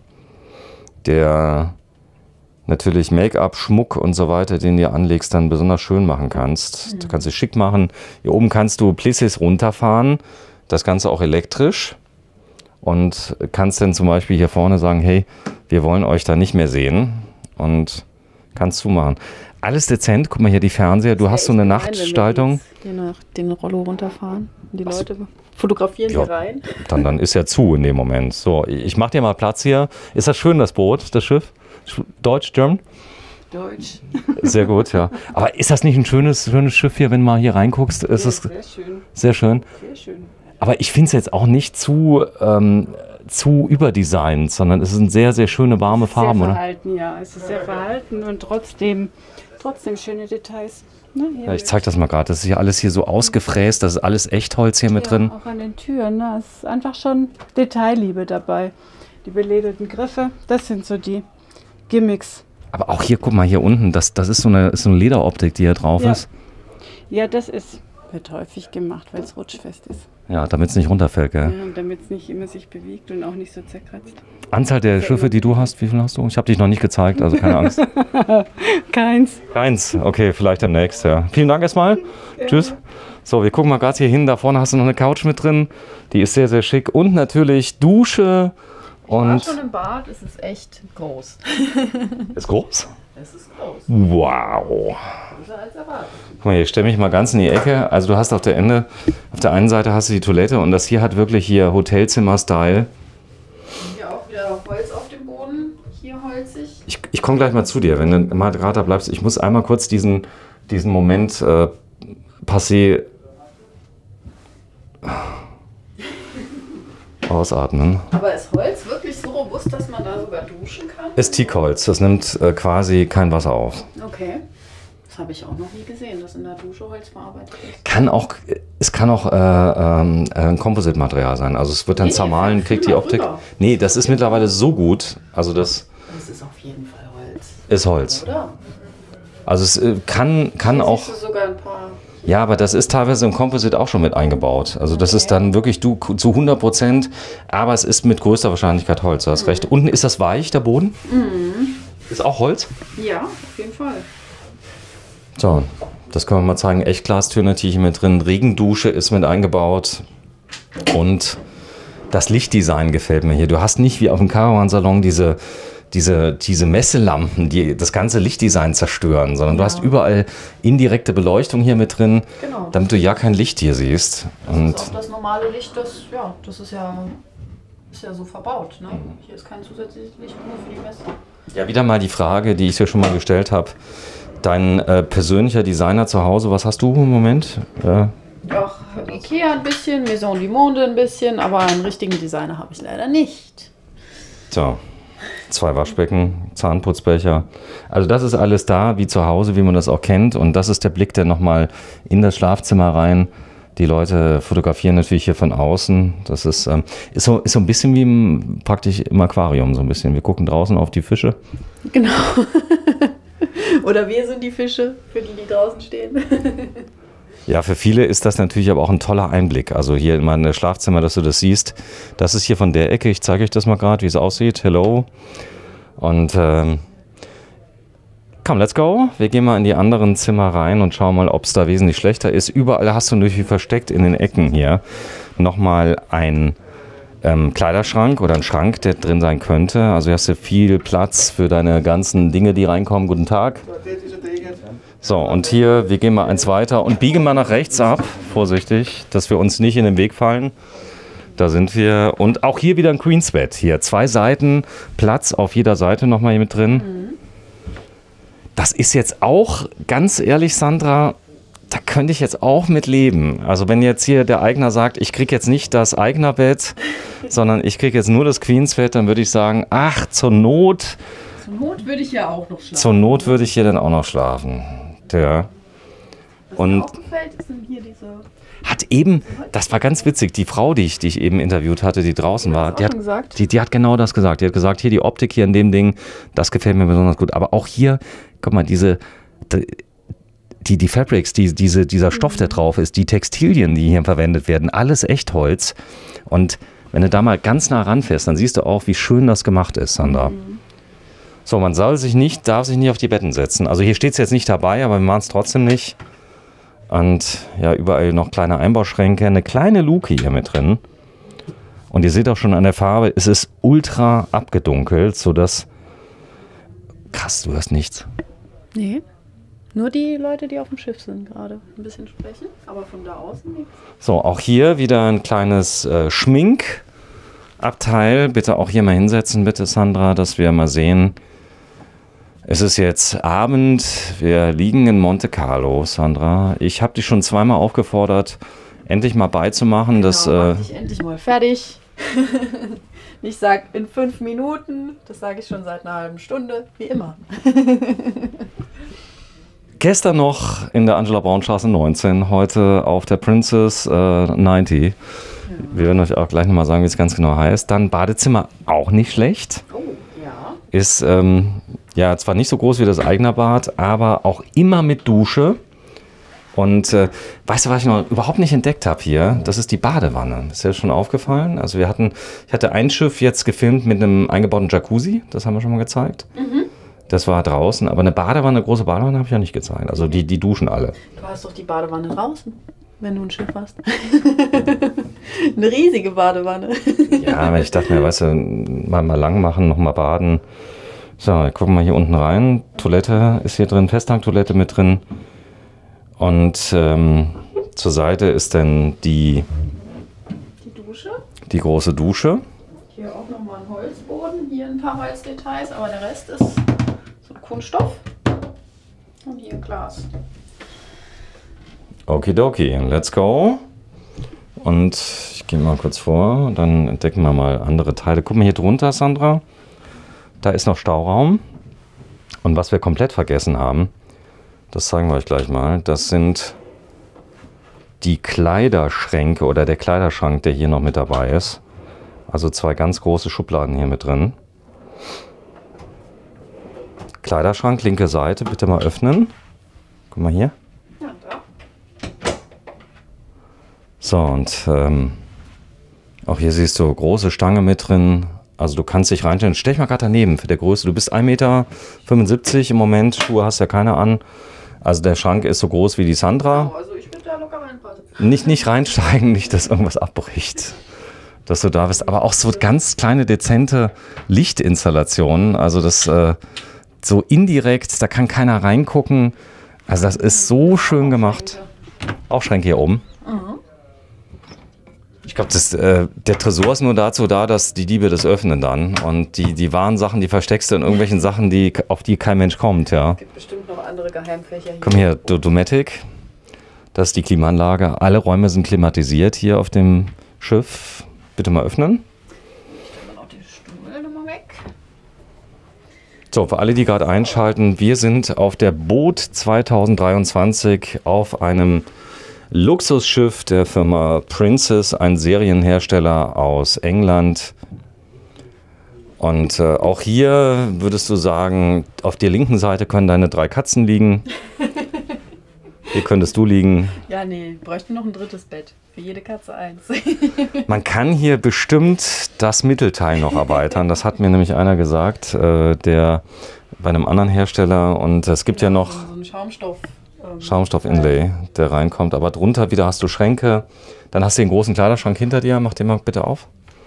der natürlich Make-up, Schmuck und so weiter, den du anlegst, dann besonders schön machen kannst. Mhm. Du kannst es schick machen. Hier oben kannst du Plisses runterfahren. Das Ganze auch elektrisch. Und kannst dann zum Beispiel hier vorne sagen, hey, wir wollen euch da nicht mehr sehen. Und kannst zumachen. Alles dezent. Guck mal hier die Fernseher. Du hast so eine Nachtgestaltung. Hier nach den Rollo runterfahren. Die Leute fotografieren ja, hier rein. Dann, dann ist ja zu in dem Moment. So, ich mach dir mal Platz hier. Ist das schön, das Boot, das Schiff? Deutsch, German? Deutsch. Sehr gut, ja. Aber ist das nicht ein schönes, schönes Schiff hier, wenn du mal hier reinguckst? Ist ja, es sehr schön. Sehr schön. Sehr schön. Aber ich finde es jetzt auch nicht zu, ähm, zu überdesignt, sondern es sind sehr, sehr schöne, warme Farben, sehr oder? Verhalten, ja. Es ist sehr verhalten und trotzdem, trotzdem schöne Details. Ne, Ja, ich zeig das mal gerade. Das ist ja alles hier so ausgefräst. Das ist alles Echtholz hier mit ja, drin. auch an den Türen. Ne? Es ist einfach schon Detailliebe dabei. Die belederten Griffe, das sind so die Gimmicks. Aber auch hier, guck mal, hier unten, das, das ist so eine, ist so eine Lederoptik, die hier drauf Ja. ist. Ja, das ist, wird häufig gemacht, weil es rutschfest ist. Ja, damit es nicht runterfällt, gell? Ja, und damit es nicht immer sich bewegt und auch nicht so zerkratzt. Anzahl der Schiffe, die du hast, wie viel hast du? Ich habe dich noch nicht gezeigt, also keine Angst. Keins. Keins, okay, vielleicht demnächst, ja. Vielen Dank erstmal. Ja. Tschüss. So, wir gucken mal gerade hier hin. Da vorne hast du noch eine Couch mit drin. Die ist sehr, sehr schick. Und natürlich Dusche. Ich war Und schon im Bad, es ist echt groß. ist groß? Es ist groß. Wow. Größer als erwartet. Guck mal, hier stelle mich mal ganz in die Ecke. Also du hast auf der Ende, auf der einen Seite hast du die Toilette und das hier hat wirklich hier Hotelzimmer-Style. Hier auch wieder Holz auf dem Boden, hier holzig. Ich, ich komme gleich mal zu dir, wenn du mal gerade da bleibst. Ich muss einmal kurz diesen, diesen Moment äh, passé ausatmen. Aber ist Holz wirklich so robust, dass man da sogar duschen kann? Ist Teakholz, das nimmt äh, quasi kein Wasser auf. Okay. Das habe ich auch noch nie gesehen, dass in der Dusche Holz verarbeitet ist. Kann auch, es kann auch äh, ähm, ein Composite-Material sein. Also es wird dann Nee, zermahlen, kriegt die rüber, Optik. rüber. Nee, das ist mittlerweile so gut. Also das, Das ist auf jeden Ist Holz. Oder? Also es äh, kann, kann Hier auch... siehst du sogar ein paar. Ja, aber das ist teilweise im Composite auch schon mit eingebaut. Also das ist dann wirklich du zu hundert Prozent, aber es ist mit größter Wahrscheinlichkeit Holz, du hast recht. Unten ist das weich, der Boden? Mhm. Ist auch Holz? Ja, auf jeden Fall. So, das können wir mal zeigen. Echtglastür natürlich mit drin, Regendusche ist mit eingebaut und das Lichtdesign gefällt mir hier. Du hast nicht wie auf dem Caravansalon diese... Diese, diese Messelampen, die das ganze Lichtdesign zerstören, sondern du Ja. hast überall indirekte Beleuchtung hier mit drin, Genau. damit du ja kein Licht hier siehst. Das Und ist auch das normale Licht, das, ja, das ist ja, ist ja so verbaut. Ne? Hier ist kein zusätzliches Licht nur für die Messe. ja, wieder mal die Frage, die ich dir schon mal gestellt habe. Dein äh, persönlicher Designer zu Hause, was hast du im Moment? Äh, Auch Ikea ein bisschen, Maison du Monde ein bisschen, aber einen richtigen Designer habe ich leider nicht. so, zwei Waschbecken, Zahnputzbecher. Also das ist alles da, wie zu Hause, wie man das auch kennt. Und das ist der Blick, der nochmal in das Schlafzimmer rein. Die Leute fotografieren natürlich hier von außen. Das ist, ähm, ist, so, ist so ein bisschen wie im, praktisch im Aquarium, so ein bisschen. Wir gucken draußen auf die Fische. Genau. Oder wir sind die Fische, für die, die draußen stehen. Ja, für viele ist das natürlich aber auch ein toller Einblick. Also hier in mein Schlafzimmer, dass du das siehst. Das ist hier von der Ecke. Ich zeige euch das mal gerade, wie es aussieht. Hello. Und ähm, komm, let's go. Wir gehen mal in die anderen Zimmer rein und schauen mal, ob es da wesentlich schlechter ist. Überall hast du natürlich versteckt in den Ecken hier nochmal ein ähm, Kleiderschrank oder ein Schrank, der drin sein könnte. Also hier hast du viel Platz für deine ganzen Dinge, die reinkommen. Guten Tag. So, und hier, wir gehen mal eins weiter und biegen mal nach rechts ab, vorsichtig, dass wir uns nicht in den Weg fallen. Da sind wir. Und auch hier wieder ein Queensbett. Hier zwei Seiten, Platz auf jeder Seite nochmal hier mit drin. Mhm. Das ist jetzt auch, ganz ehrlich, Sandra, da könnte ich jetzt auch mit leben. Also wenn jetzt hier der Eigner sagt, ich kriege jetzt nicht das Eignerbett, sondern ich kriege jetzt nur das Queensbett, dann würde ich sagen, ach, zur Not... Zur Not würde ich ja auch noch schlafen. Zur Not würde ich hier dann auch noch schlafen. Ja. Was Und mir auch gefällt, ist denn hier diese... hat eben, das war ganz witzig, die Frau, die ich, die ich eben interviewt hatte, die draußen war, die hat, gesagt? die, die hat genau das gesagt. Die hat gesagt, hier die Optik hier in dem Ding, das gefällt mir besonders gut. Aber auch hier, guck mal, diese, die, die Fabrics, die, diese, dieser Stoff, der drauf ist, die Textilien, die hier verwendet werden, alles Echtholz. Und wenn du da mal ganz nah ranfährst, dann siehst du auch, wie schön das gemacht ist, Sandra. Mhm. So, man soll sich nicht, darf sich nicht auf die Betten setzen. Also hier steht es jetzt nicht dabei, aber wir machen es trotzdem nicht. Und ja, überall noch kleine Einbauschränke, eine kleine Luke hier mit drin. Und ihr seht auch schon an der Farbe, es ist ultra abgedunkelt, sodass... Krass, du hörst nichts. Nee, nur die Leute, die auf dem Schiff sind gerade. Ein bisschen sprechen, aber von da außen nichts. So, auch hier wieder ein kleines äh, Schminkabteil. Bitte auch hier mal hinsetzen, bitte Sandra, dass wir mal sehen... Es ist jetzt Abend, wir liegen in Monte Carlo, Sandra. Ich habe dich schon zweimal aufgefordert, endlich mal beizumachen. Genau, dass, mach äh, dich endlich mal fertig. Ich sage in fünf Minuten, das sage ich schon seit einer halben Stunde, wie immer. Gestern noch in der Angela Braunstraße neunzehn, heute auf der Princess äh, neunzig. Ja. Wir werden euch auch gleich nochmal sagen, wie es ganz genau heißt. Dann Badezimmer auch nicht schlecht. Oh, ja. Ist ähm, ja zwar nicht so groß wie das Eignerbad, aber auch immer mit Dusche. Und äh, weißt du, was ich noch überhaupt nicht entdeckt habe hier? Das ist die Badewanne. Ist dir schon aufgefallen? Also wir hatten, ich hatte ein Schiff jetzt gefilmt mit einem eingebauten Jacuzzi. Das haben wir schon mal gezeigt. Mhm. Das war draußen. Aber eine Badewanne, eine große Badewanne habe ich ja nicht gezeigt. Also die, die duschen alle. Du hast doch die Badewanne draußen, wenn du ein Schiff hast. Eine riesige Badewanne. Ja, aber ich dachte mir, weißt du, mal, mal lang machen, nochmal baden. So, wir gucken mal hier unten rein. Toilette ist hier drin, Festtanktoilette mit drin. Und ähm, zur Seite ist dann die, die Dusche. Die große Dusche. Hier auch nochmal ein Holzboden, hier ein paar Holzdetails, aber der Rest ist so Kunststoff. Und hier Glas. Okidoki, let's go. Und ich gehe mal kurz vor, dann entdecken wir mal andere Teile. Guck mal hier drunter, Sandra. Da ist noch Stauraum. Und was wir komplett vergessen haben, das zeigen wir euch gleich mal, das sind die Kleiderschränke oder der Kleiderschrank, der hier noch mit dabei ist. Also zwei ganz große Schubladen hier mit drin. Kleiderschrank, linke Seite, bitte mal öffnen. Guck mal hier. Ja, da. So, und ähm, auch hier siehst du große Stange mit drin. Also du kannst dich reinstellen. Stell dich mal gerade daneben für der Größe. Du bist ein Meter fünfundsiebzig im Moment. Schuhe hast ja keine an. Also der Schrank ist so groß wie die Sandra. Oh, also ich bin da locker reinpassen. Nicht, nicht reinsteigen, nicht, dass irgendwas abbricht. Dass du da bist. Aber auch so ganz kleine, dezente Lichtinstallationen. Also das äh, so indirekt, da kann keiner reingucken. Also das ist so schön gemacht. Auch Schränke hier oben. Mhm. Ich glaube, äh, der Tresor ist nur dazu da, dass die Diebe das öffnen dann. Und die, die wahren Sachen, die versteckst du in irgendwelchen Sachen, die, auf die kein Mensch kommt. Ja. Es gibt bestimmt noch andere Geheimfächer hier. Komm her, Do Dometic. Das ist die Klimaanlage. Alle Räume sind klimatisiert hier auf dem Schiff. Bitte mal öffnen. Ich stelle mal noch den Stuhl nochmal weg. So, für alle, die gerade einschalten, wir sind auf der Boot zweitausenddreiundzwanzig auf einem Luxusschiff der Firma Princess, ein Serienhersteller aus England. Und äh, auch hier würdest du sagen, auf der linken Seite können deine drei Katzen liegen. Hier könntest du liegen. Ja, nee, bräuchten noch ein drittes Bett. Für jede Katze eins. Man kann hier bestimmt das Mittelteil noch erweitern. Das hat mir nämlich einer gesagt, äh, der bei einem anderen Hersteller. Und es gibt ja noch So ein Schaumstoff. Schaumstoff-Inlay, der reinkommt. Aber drunter wieder hast du Schränke. Dann hast du den großen Kleiderschrank hinter dir. Mach den mal bitte auf.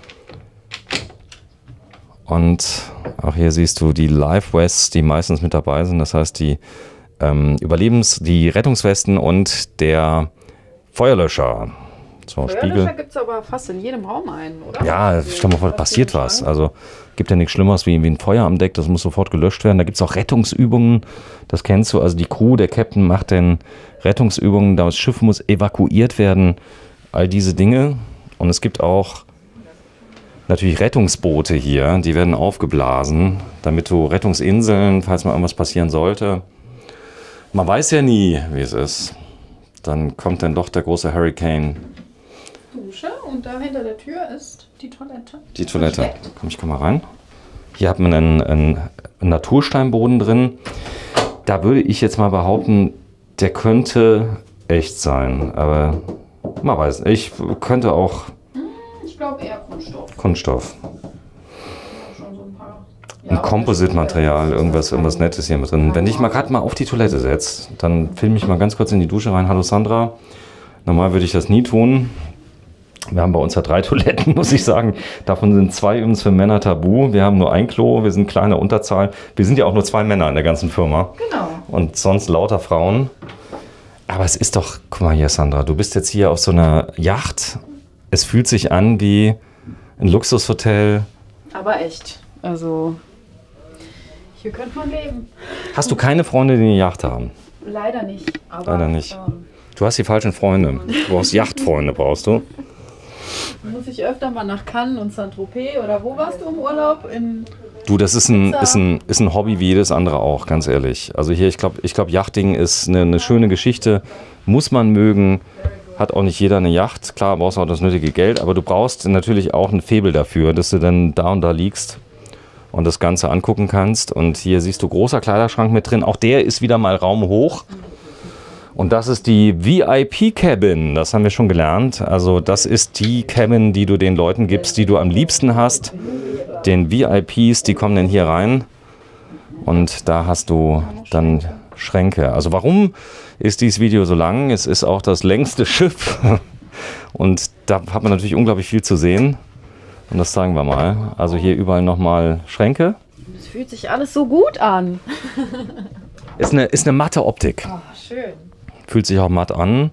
Und auch hier siehst du die Life-Vests, die meistens mit dabei sind. Das heißt, die ähm, Überlebens-, die Rettungswesten und der Feuerlöscher. So, Feuerlöscher Spiegel. gibt es aber fast in jedem Raum einen, oder? Ja, Also, stell mal vor, da passiert was. Also gibt ja nichts Schlimmeres wie, wie ein Feuer am Deck, das muss sofort gelöscht werden. Da gibt es auch Rettungsübungen, das kennst du. Also die Crew, der Captain macht dann Rettungsübungen, das Schiff muss evakuiert werden, all diese Dinge. Und es gibt auch natürlich Rettungsboote hier, die werden aufgeblasen, damit du Rettungsinseln, falls mal irgendwas passieren sollte. Man weiß ja nie, wie es ist. Dann kommt dann doch der große Hurricane. Dusche und da hinter der Tür ist die Toilette. Die Toilette. Versteckt. Komm, ich komm mal rein. Hier hat man einen, einen Natursteinboden drin. Da würde ich jetzt mal behaupten, der könnte echt sein. Aber man weiß nicht. Ich könnte auch Ich glaube eher Kunststoff. Kunststoff. Schon so ein paar. Ein Composite-Material, irgendwas, irgendwas Nettes hier mit drin. Wenn dich mal gerade mal auf die Toilette setzt, dann film ich mal ganz kurz in die Dusche rein. Hallo Sandra. Normal würde ich das nie tun. Wir haben bei uns ja drei Toiletten, muss ich sagen. Davon sind zwei übrigens für Männer tabu. Wir haben nur ein Klo, wir sind kleine Unterzahl. Wir sind ja auch nur zwei Männer in der ganzen Firma. Genau. Und sonst lauter Frauen. Aber es ist doch, guck mal hier Sandra, du bist jetzt hier auf so einer Yacht. Es fühlt sich an wie ein Luxushotel. Aber echt. Also, hier könnte man leben. Hast du keine Freunde, die eine Yacht haben? Leider nicht. Aber, Leider nicht. Ähm, Du hast die falschen Freunde. Du brauchst Yachtfreunde, brauchst du. muss ich öfter mal nach Cannes und Saint-Tropez oder wo warst du im Urlaub? In Du, das ist ein, ist, ein, ist ein Hobby wie jedes andere auch, ganz ehrlich. Also hier, ich glaube, ich glaub, Yachting ist eine, eine schöne Geschichte. Muss man mögen. Hat auch nicht jeder eine Yacht. Klar, brauchst du auch das nötige Geld. Aber du brauchst natürlich auch ein Faible dafür, dass du dann da und da liegst und das Ganze angucken kannst. Und hier siehst du großer Kleiderschrank mit drin. Auch der ist wieder mal raumhoch. Und das ist die V I P-Cabin, das haben wir schon gelernt. Also das ist die Cabin, die du den Leuten gibst, die du am liebsten hast. Den V I Ps, die kommen dann hier rein und da hast du dann Schränke. Also warum ist dieses Video so lang? Es ist auch das längste Schiff und da hat man natürlich unglaublich viel zu sehen. Und das zeigen wir mal. Also hier überall nochmal Schränke. Es fühlt sich alles so gut an. Ist eine, ist eine matte Optik. Oh, schön. Fühlt sich auch matt an.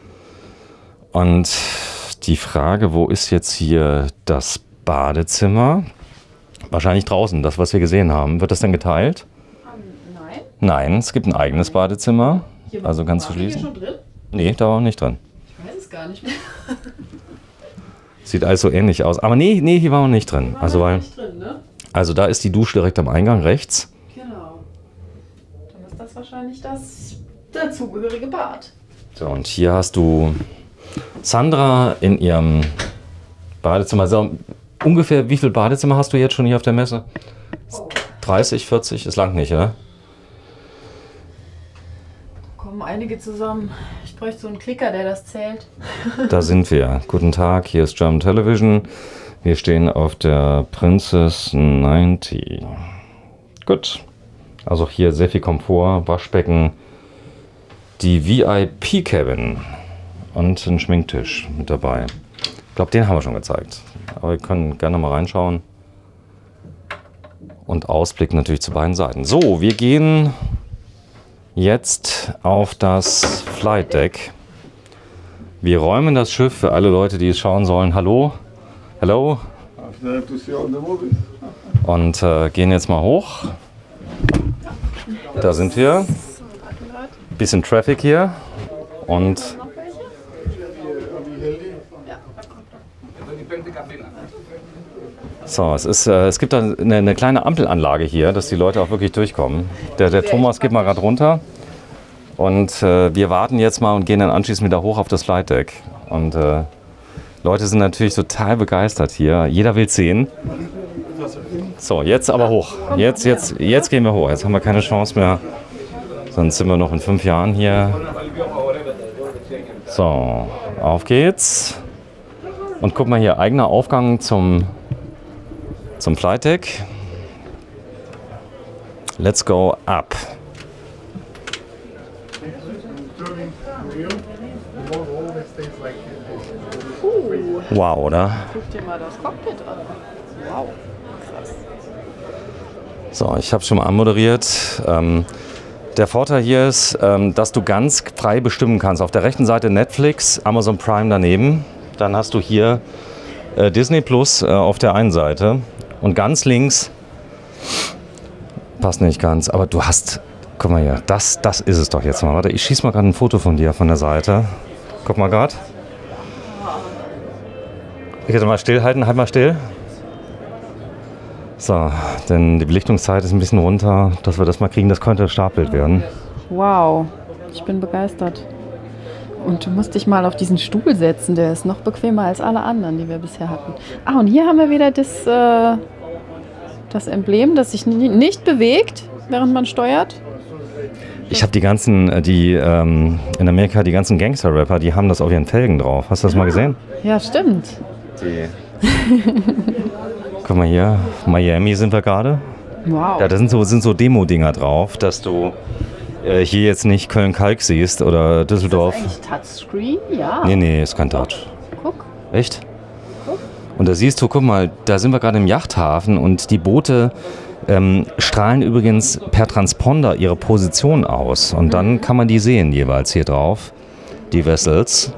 Und die Frage, wo ist jetzt hier das Badezimmer? Wahrscheinlich draußen, das, was wir gesehen haben. Wird das denn geteilt? Um, nein. Nein, es gibt ein eigenes Badezimmer. Hier Also kannst du war hier schließen. schon drin? Nee, da war nicht drin. Ich weiß es gar nicht mehr. Sieht alles so ähnlich aus. Aber nee, nee, hier war man nicht drin. War Also, noch weil, nicht drin, ne? also da ist die Dusche direkt am Eingang rechts. Genau. Dann ist das wahrscheinlich das dazugehörige Bad. So, und hier hast du Sandra in ihrem Badezimmer. So, ungefähr wie viel Badezimmer hast du jetzt schon hier auf der Messe? Oh. dreißig, vierzig? Ist lang nicht, oder? kommen einige zusammen. Ich bräuchte so einen Klicker, der das zählt. Da sind wir. Guten Tag, hier ist German Television. Wir stehen auf der Princess neunzig. Gut. Also hier sehr viel Komfort, Waschbecken, die V I P-Cabin und ein Schminktisch mit dabei. Ich glaube, den haben wir schon gezeigt. Aber wir können gerne mal reinschauen. Und Ausblick natürlich zu beiden Seiten. So, wir gehen jetzt auf das Flight Deck. Wir räumen das Schiff für alle Leute, die es schauen sollen. Hallo. Hello. Und äh, gehen jetzt mal hoch. Da sind wir. Bisschen Traffic hier. Und so, es, ist, äh, es gibt da eine, eine kleine Ampelanlage hier, dass die Leute auch wirklich durchkommen. Der, der Thomas geht mal gerade runter. Und äh, wir warten jetzt mal und gehen dann anschließend wieder hoch auf das Flight Deck. Und äh, Leute sind natürlich total begeistert hier. Jeder will sehen. So, jetzt aber hoch. Jetzt, jetzt, jetzt gehen wir hoch. Jetzt haben wir keine Chance mehr. Sonst sind wir noch in fünf Jahren hier. So, auf geht's. Und guck mal hier, eigener Aufgang zum, zum Flight Deck. Let's go up. Wow, oder? Guck dir mal das Cockpit an. Wow, krass. So, ich habe schon mal anmoderiert. Ähm, der Vorteil hier ist, ähm, dass du ganz frei bestimmen kannst. Auf der rechten Seite Netflix, Amazon Prime daneben. Dann hast du hier äh, Disney Plus äh, auf der einen Seite. Und ganz links, passt nicht ganz, aber du hast, guck mal hier, das, das ist es doch jetzt mal. Warte, ich schieße mal gerade ein Foto von dir von der Seite. Guck mal gerade. Ich hätte mal stillhalten, halt mal still. So, denn die Belichtungszeit ist ein bisschen runter, dass wir das mal kriegen, das könnte Startbild werden. Wow, ich bin begeistert. Und du musst dich mal auf diesen Stuhl setzen, der ist noch bequemer als alle anderen, die wir bisher hatten. Ah, und hier haben wir wieder das, äh, das Emblem, das sich nicht bewegt, während man steuert. Ich habe die ganzen, die ähm, in Amerika, die ganzen Gangster-Rapper, die haben das auf ihren Felgen drauf. Hast du das mal gesehen? Ja, stimmt. Die. Guck mal hier, Miami sind wir gerade. Wow. Ja, da sind so, sind so Demo-Dinger drauf, dass du äh, hier jetzt nicht Köln-Kalk siehst oder Düsseldorf. Ist das eigentlich Touchscreen? Ja. Nee, nee, ist kein Touch. Guck. Echt? Und da siehst du, guck mal, da sind wir gerade im Yachthafen und die Boote ähm, strahlen übrigens per Transponder ihre Position aus. Und dann kann man die sehen jeweils hier drauf, die Vessels.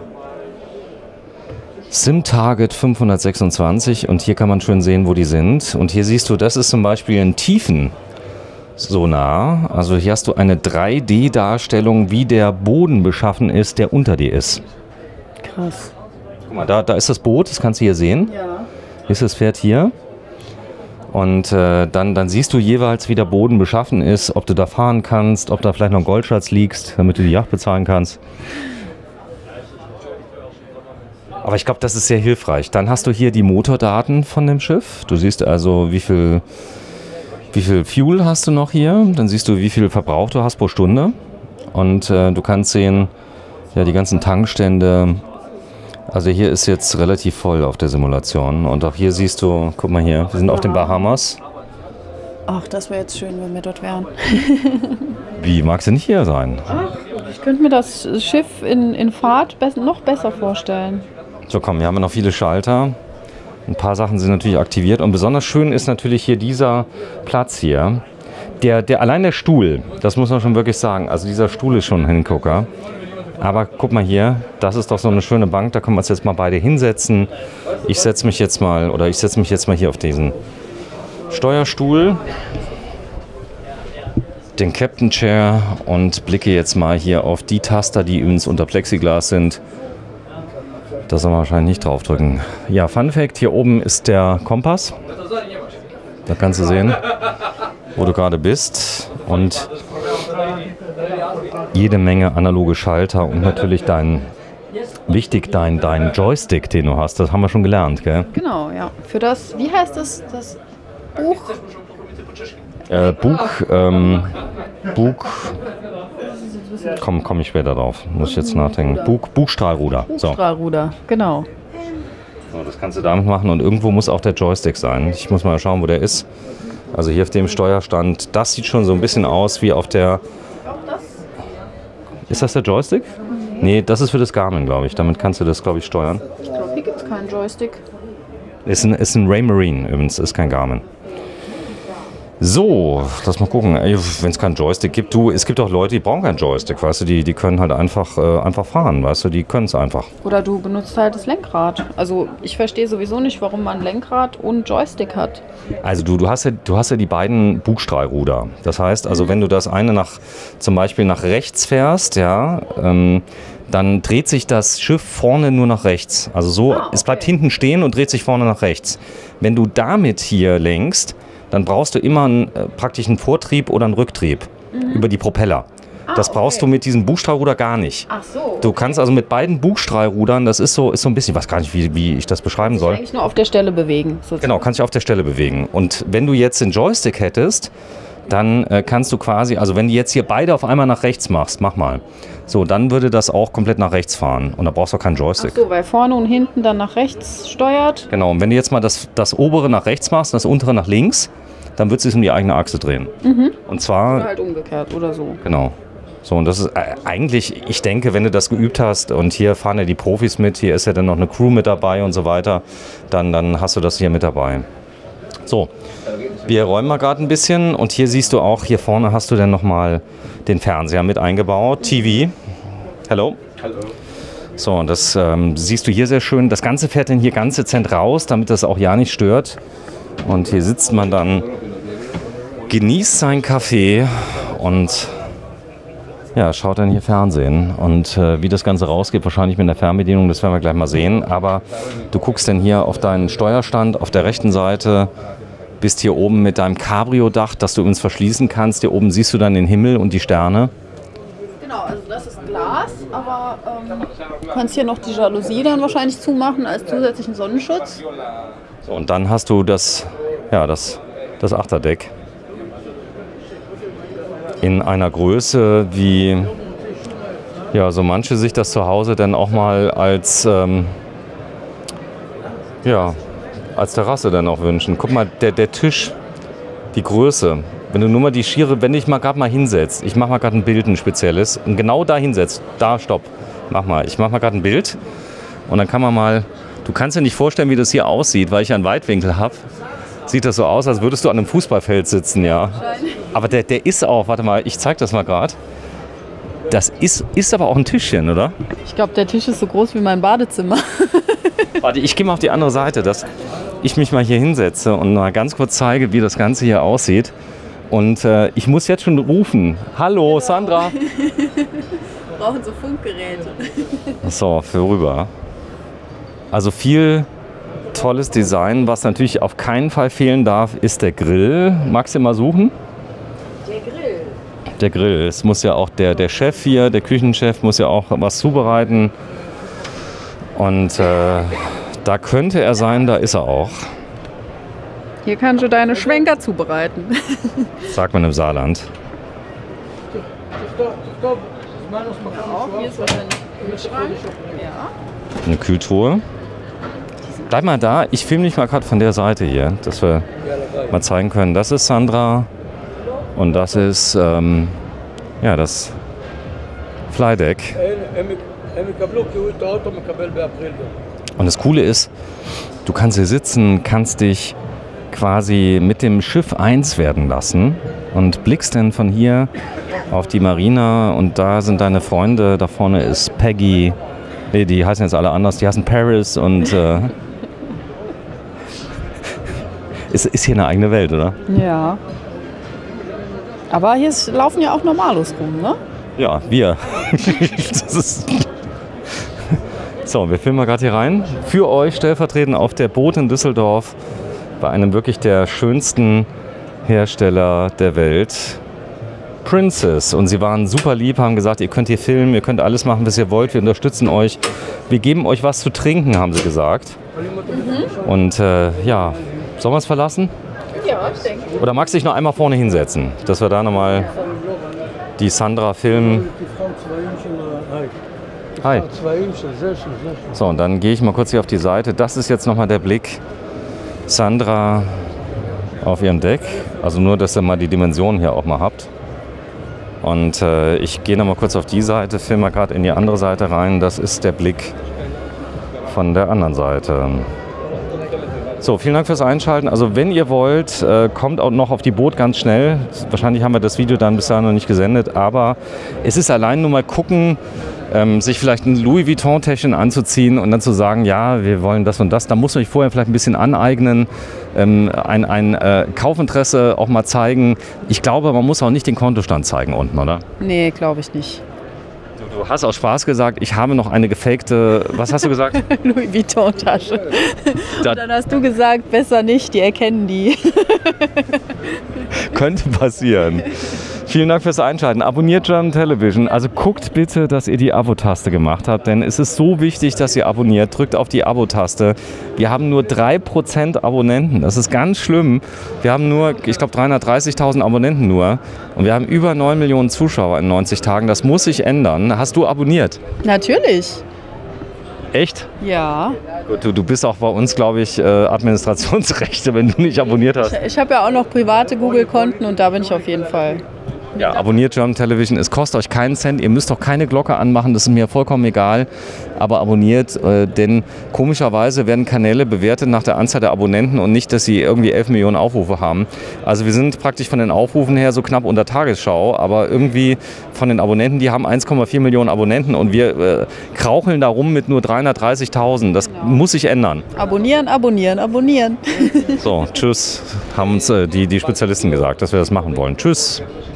Sim-Target fünfhundertsechsundzwanzig und hier kann man schön sehen, wo die sind. Und hier siehst du, das ist zum Beispiel ein Tiefensonar. Also hier hast du eine drei D-Darstellung, wie der Boden beschaffen ist, der unter dir ist. Krass. Guck mal, da, da ist das Boot, das kannst du hier sehen. Ja. Hier ist das Pferd hier. Und äh, dann, dann siehst du jeweils, wie der Boden beschaffen ist, ob du da fahren kannst, ob da vielleicht noch ein Goldschatz liegst, damit du die Yacht bezahlen kannst. Aber ich glaube, das ist sehr hilfreich. Dann hast du hier die Motordaten von dem Schiff. Du siehst also, wie viel, wie viel Fuel hast du noch hier. Dann siehst du, wie viel Verbrauch du hast pro Stunde. Und äh, du kannst sehen, ja, die ganzen Tankstände. Also hier ist jetzt relativ voll auf der Simulation. Und auch hier siehst du, guck mal hier, wir sind auf den Bahamas. Ach, das wäre jetzt schön, wenn wir dort wären. Wie, magst du nicht hier sein? Ach, ich könnte mir das Schiff in, in Fahrt be- noch besser vorstellen. So, komm, wir haben noch viele Schalter. Ein paar Sachen sind natürlich aktiviert. Und besonders schön ist natürlich hier dieser Platz hier. Der, der, allein der Stuhl, das muss man schon wirklich sagen. Also dieser Stuhl ist schon ein Hingucker. Aber guck mal hier, das ist doch so eine schöne Bank. Da können wir uns jetzt mal beide hinsetzen. Ich setze mich jetzt mal, oder ich setze mich jetzt mal hier auf diesen Steuerstuhl. Den Captain Chair und blicke jetzt mal hier auf die Taster, die übrigens unter Plexiglas sind. Da soll man wahrscheinlich nicht draufdrücken. Ja, Fun Fact, hier oben ist der Kompass. Da kannst du sehen, wo du gerade bist. Und jede Menge analoge Schalter und natürlich dein, wichtig, dein, dein Joystick, den du hast. Das haben wir schon gelernt, gell? Genau, ja. Für das, wie heißt das, das Buch? Äh, Bug, ähm, Bug, wissen wir. Komm, komm ich später drauf. Muss ich jetzt nachdenken. Bug, Bugstrahlruder. So. Bugstrahlruder, genau. So, das kannst du damit machen und irgendwo muss auch der Joystick sein. Ich muss mal schauen, wo der ist. Also hier auf dem Steuerstand, das sieht schon so ein bisschen aus wie auf der... Ist das der Joystick? Nee, das ist für das Garmin, glaube ich. Damit kannst du das, glaube ich, steuern. Ich glaube, hier gibt es keinen Joystick. Ist ein, ist ein Raymarine übrigens, ist kein Garmin. So, lass mal gucken. Wenn es keinen Joystick gibt, du, es gibt auch Leute, die brauchen keinen Joystick, weißt du, die, die können halt einfach, äh, einfach fahren, weißt du, die können es einfach. Oder du benutzt halt das Lenkrad. Also ich verstehe sowieso nicht, warum man ein Lenkrad und Joystick hat. Also du, du, hast ja, du hast ja die beiden Bugstrahlruder. Das heißt, also wenn du das eine nach, zum Beispiel nach rechts fährst, ja, ähm, dann dreht sich das Schiff vorne nur nach rechts. Also so, ah, okay. Es bleibt hinten stehen und dreht sich vorne nach rechts. Wenn du damit hier lenkst, dann brauchst du immer einen, äh, praktisch einen Vortrieb oder einen Rücktrieb mhm. über die Propeller. Ah, das brauchst okay. du mit diesem Bugstrahlruder gar nicht. Ach so. Okay. Du kannst also mit beiden Bugstrahlrudern, das ist so, ist so ein bisschen, ich weiß gar nicht, wie, wie ich das beschreiben soll. Eigentlich nur auf der Stelle bewegen. Sozusagen. Genau, kannst dich auf der Stelle bewegen. Und wenn du jetzt den Joystick hättest, dann äh, kannst du quasi, also wenn du jetzt hier beide auf einmal nach rechts machst, mach mal, so, dann würde das auch komplett nach rechts fahren. Und da brauchst du auch keinen Joystick. Ach so, weil vorne und hinten dann nach rechts steuert. Genau, und wenn du jetzt mal das, das obere nach rechts machst und das untere nach links, dann wird es sich um die eigene Achse drehen. Mhm. Und zwar... Oder halt umgekehrt oder so. Genau. So, und das ist äh, eigentlich, ich denke, wenn du das geübt hast und hier fahren ja die Profis mit, hier ist ja dann noch eine Crew mit dabei und so weiter, dann, dann hast du das hier mit dabei. So, wir räumen mal gerade ein bisschen und hier siehst du auch, hier vorne hast du dann nochmal den Fernseher mit eingebaut, T V. Hallo. Hallo. So, und das ähm, siehst du hier sehr schön. Das Ganze fährt dann hier ganz dezent raus, damit das auch ja nicht stört. Und hier sitzt man dann, genießt seinen Kaffee und ja, schaut dann hier Fernsehen. Und äh, wie das Ganze rausgeht, wahrscheinlich mit der Fernbedienung, das werden wir gleich mal sehen. Aber du guckst dann hier auf deinen Steuerstand auf der rechten Seite, bist hier oben mit deinem Cabrio-Dach, das du übrigens verschließen kannst. Hier oben siehst du dann den Himmel und die Sterne. Genau, also das ist Glas, aber ähm, du kannst hier noch die Jalousie dann wahrscheinlich zumachen als zusätzlichen Sonnenschutz. So, und dann hast du das, ja, das, das Achterdeck in einer Größe, wie ja, so manche sich das zu Hause dann auch mal als, ähm, ja, als Terrasse dann auch wünschen. Guck mal, der, der Tisch, die Größe, wenn du nur mal die schiere, wenn dich mal gerade mal hinsetzt, ich mache mal gerade ein Bild, ein spezielles, und genau da hinsetzt, da, stopp, mach mal, ich mache mal gerade ein Bild und dann kann man mal, du kannst dir nicht vorstellen, wie das hier aussieht, weil ich einen Weitwinkel habe. Sieht das so aus, als würdest du an einem Fußballfeld sitzen, ja. Aber der, der ist auch, warte mal, ich zeig das mal gerade. Das ist, ist aber auch ein Tischchen, oder? Ich glaube, der Tisch ist so groß wie mein Badezimmer. Warte, ich gehe mal auf die andere Seite, dass ich mich mal hier hinsetze und mal ganz kurz zeige, wie das Ganze hier aussieht. Und äh, ich muss jetzt schon rufen. Hallo, genau. Sandra. Wir brauchen so Funkgeräte. So, für rüber. Also viel tolles Design. Was natürlich auf keinen Fall fehlen darf, ist der Grill. Magst du mal suchen? Der Grill? Der Grill. Es muss ja auch der, der Chef hier, der Küchenchef, muss ja auch was zubereiten. Und äh, da könnte er sein, da ist er auch. Hier kannst du deine Schwenker zubereiten. Sagt man im Saarland. Auch hier ist wahrscheinlich ein Kühlschrank. Ja. Eine Kühltruhe. Bleib mal da, ich filme dich mal gerade von der Seite hier, dass wir mal zeigen können. Das ist Sandra und das ist ähm, ja, das Flydeck. Und das Coole ist, du kannst hier sitzen, kannst dich quasi mit dem Schiff eins werden lassen und blickst dann von hier auf die Marina und da sind deine Freunde, da vorne ist Peggy, nee, die heißen jetzt alle anders, die heißen Paris und äh, ist, ist hier eine eigene Welt, oder? Ja. Aber hier ist, laufen ja auch Normalos rum, ne? Ja, wir. Das ist so, wir filmen mal gerade hier rein. Für euch stellvertretend auf der Boot in Düsseldorf bei einem wirklich der schönsten Hersteller der Welt, Princess. Und sie waren super lieb, haben gesagt, ihr könnt hier filmen, ihr könnt alles machen, was ihr wollt, wir unterstützen euch. Wir geben euch was zu trinken, haben sie gesagt. Mhm. Und äh, ja, sollen wir es verlassen? Ja, ich denke. Oder magst du dich noch einmal vorne hinsetzen, dass wir da nochmal die Sandra filmen? Hi. So, und dann gehe ich mal kurz hier auf die Seite. Das ist jetzt nochmal der Blick Sandra auf ihrem Deck. Also nur, dass ihr mal die Dimensionen hier auch mal habt. Und äh, ich gehe nochmal kurz auf die Seite, filme mal gerade in die andere Seite rein. Das ist der Blick von der anderen Seite. So, vielen Dank fürs Einschalten. Also wenn ihr wollt, äh, kommt auch noch auf die Boot ganz schnell. Wahrscheinlich haben wir das Video dann bis dahin noch nicht gesendet, aber es ist allein nur mal gucken, ähm, sich vielleicht ein Louis Vuitton-Täschchen anzuziehen und dann zu sagen, ja, wir wollen das und das. Da muss man sich vorher vielleicht ein bisschen aneignen, ähm, ein, ein äh, Kaufinteresse auch mal zeigen. Ich glaube, man muss auch nicht den Kontostand zeigen unten, oder? Nee, glaube ich nicht. Du hast aus Spaß gesagt, ich habe noch eine gefakte, was hast du gesagt? Louis Vuitton-Tasche. Und dann hast du gesagt, besser nicht, die erkennen die. Könnte passieren. Vielen Dank fürs Einschalten. Abonniert German Television. Also guckt bitte, dass ihr die Abo-Taste gemacht habt, denn es ist so wichtig, dass ihr abonniert. Drückt auf die Abo-Taste. Wir haben nur drei Prozent Abonnenten. Das ist ganz schlimm. Wir haben nur, ich glaube, dreihundertdreißigtausend Abonnenten nur. Und wir haben über neun Millionen Zuschauer in neunzig Tagen. Das muss sich ändern. Hast du abonniert? Natürlich. Echt? Ja. Gut, du, du bist auch bei uns, glaube ich, äh, Administrationsrechte, wenn du nicht abonniert hast. Ich, ich habe ja auch noch private Google-Konten und da bin ich auf jeden Fall. Ja, abonniert German Television. Es kostet euch keinen Cent. Ihr müsst auch keine Glocke anmachen. Das ist mir vollkommen egal. Aber abonniert, äh, denn komischerweise werden Kanäle bewertet nach der Anzahl der Abonnenten und nicht, dass sie irgendwie elf Millionen Aufrufe haben. Also wir sind praktisch von den Aufrufen her so knapp unter Tagesschau. Aber irgendwie von den Abonnenten, die haben eins Komma vier Millionen Abonnenten und wir äh, kraucheln da rum mit nur dreihundertdreißigtausend. Das genau. muss sich ändern. Abonnieren, abonnieren, abonnieren. So, tschüss. Haben uns äh, die, die Spezialisten gesagt, dass wir das machen wollen. Tschüss.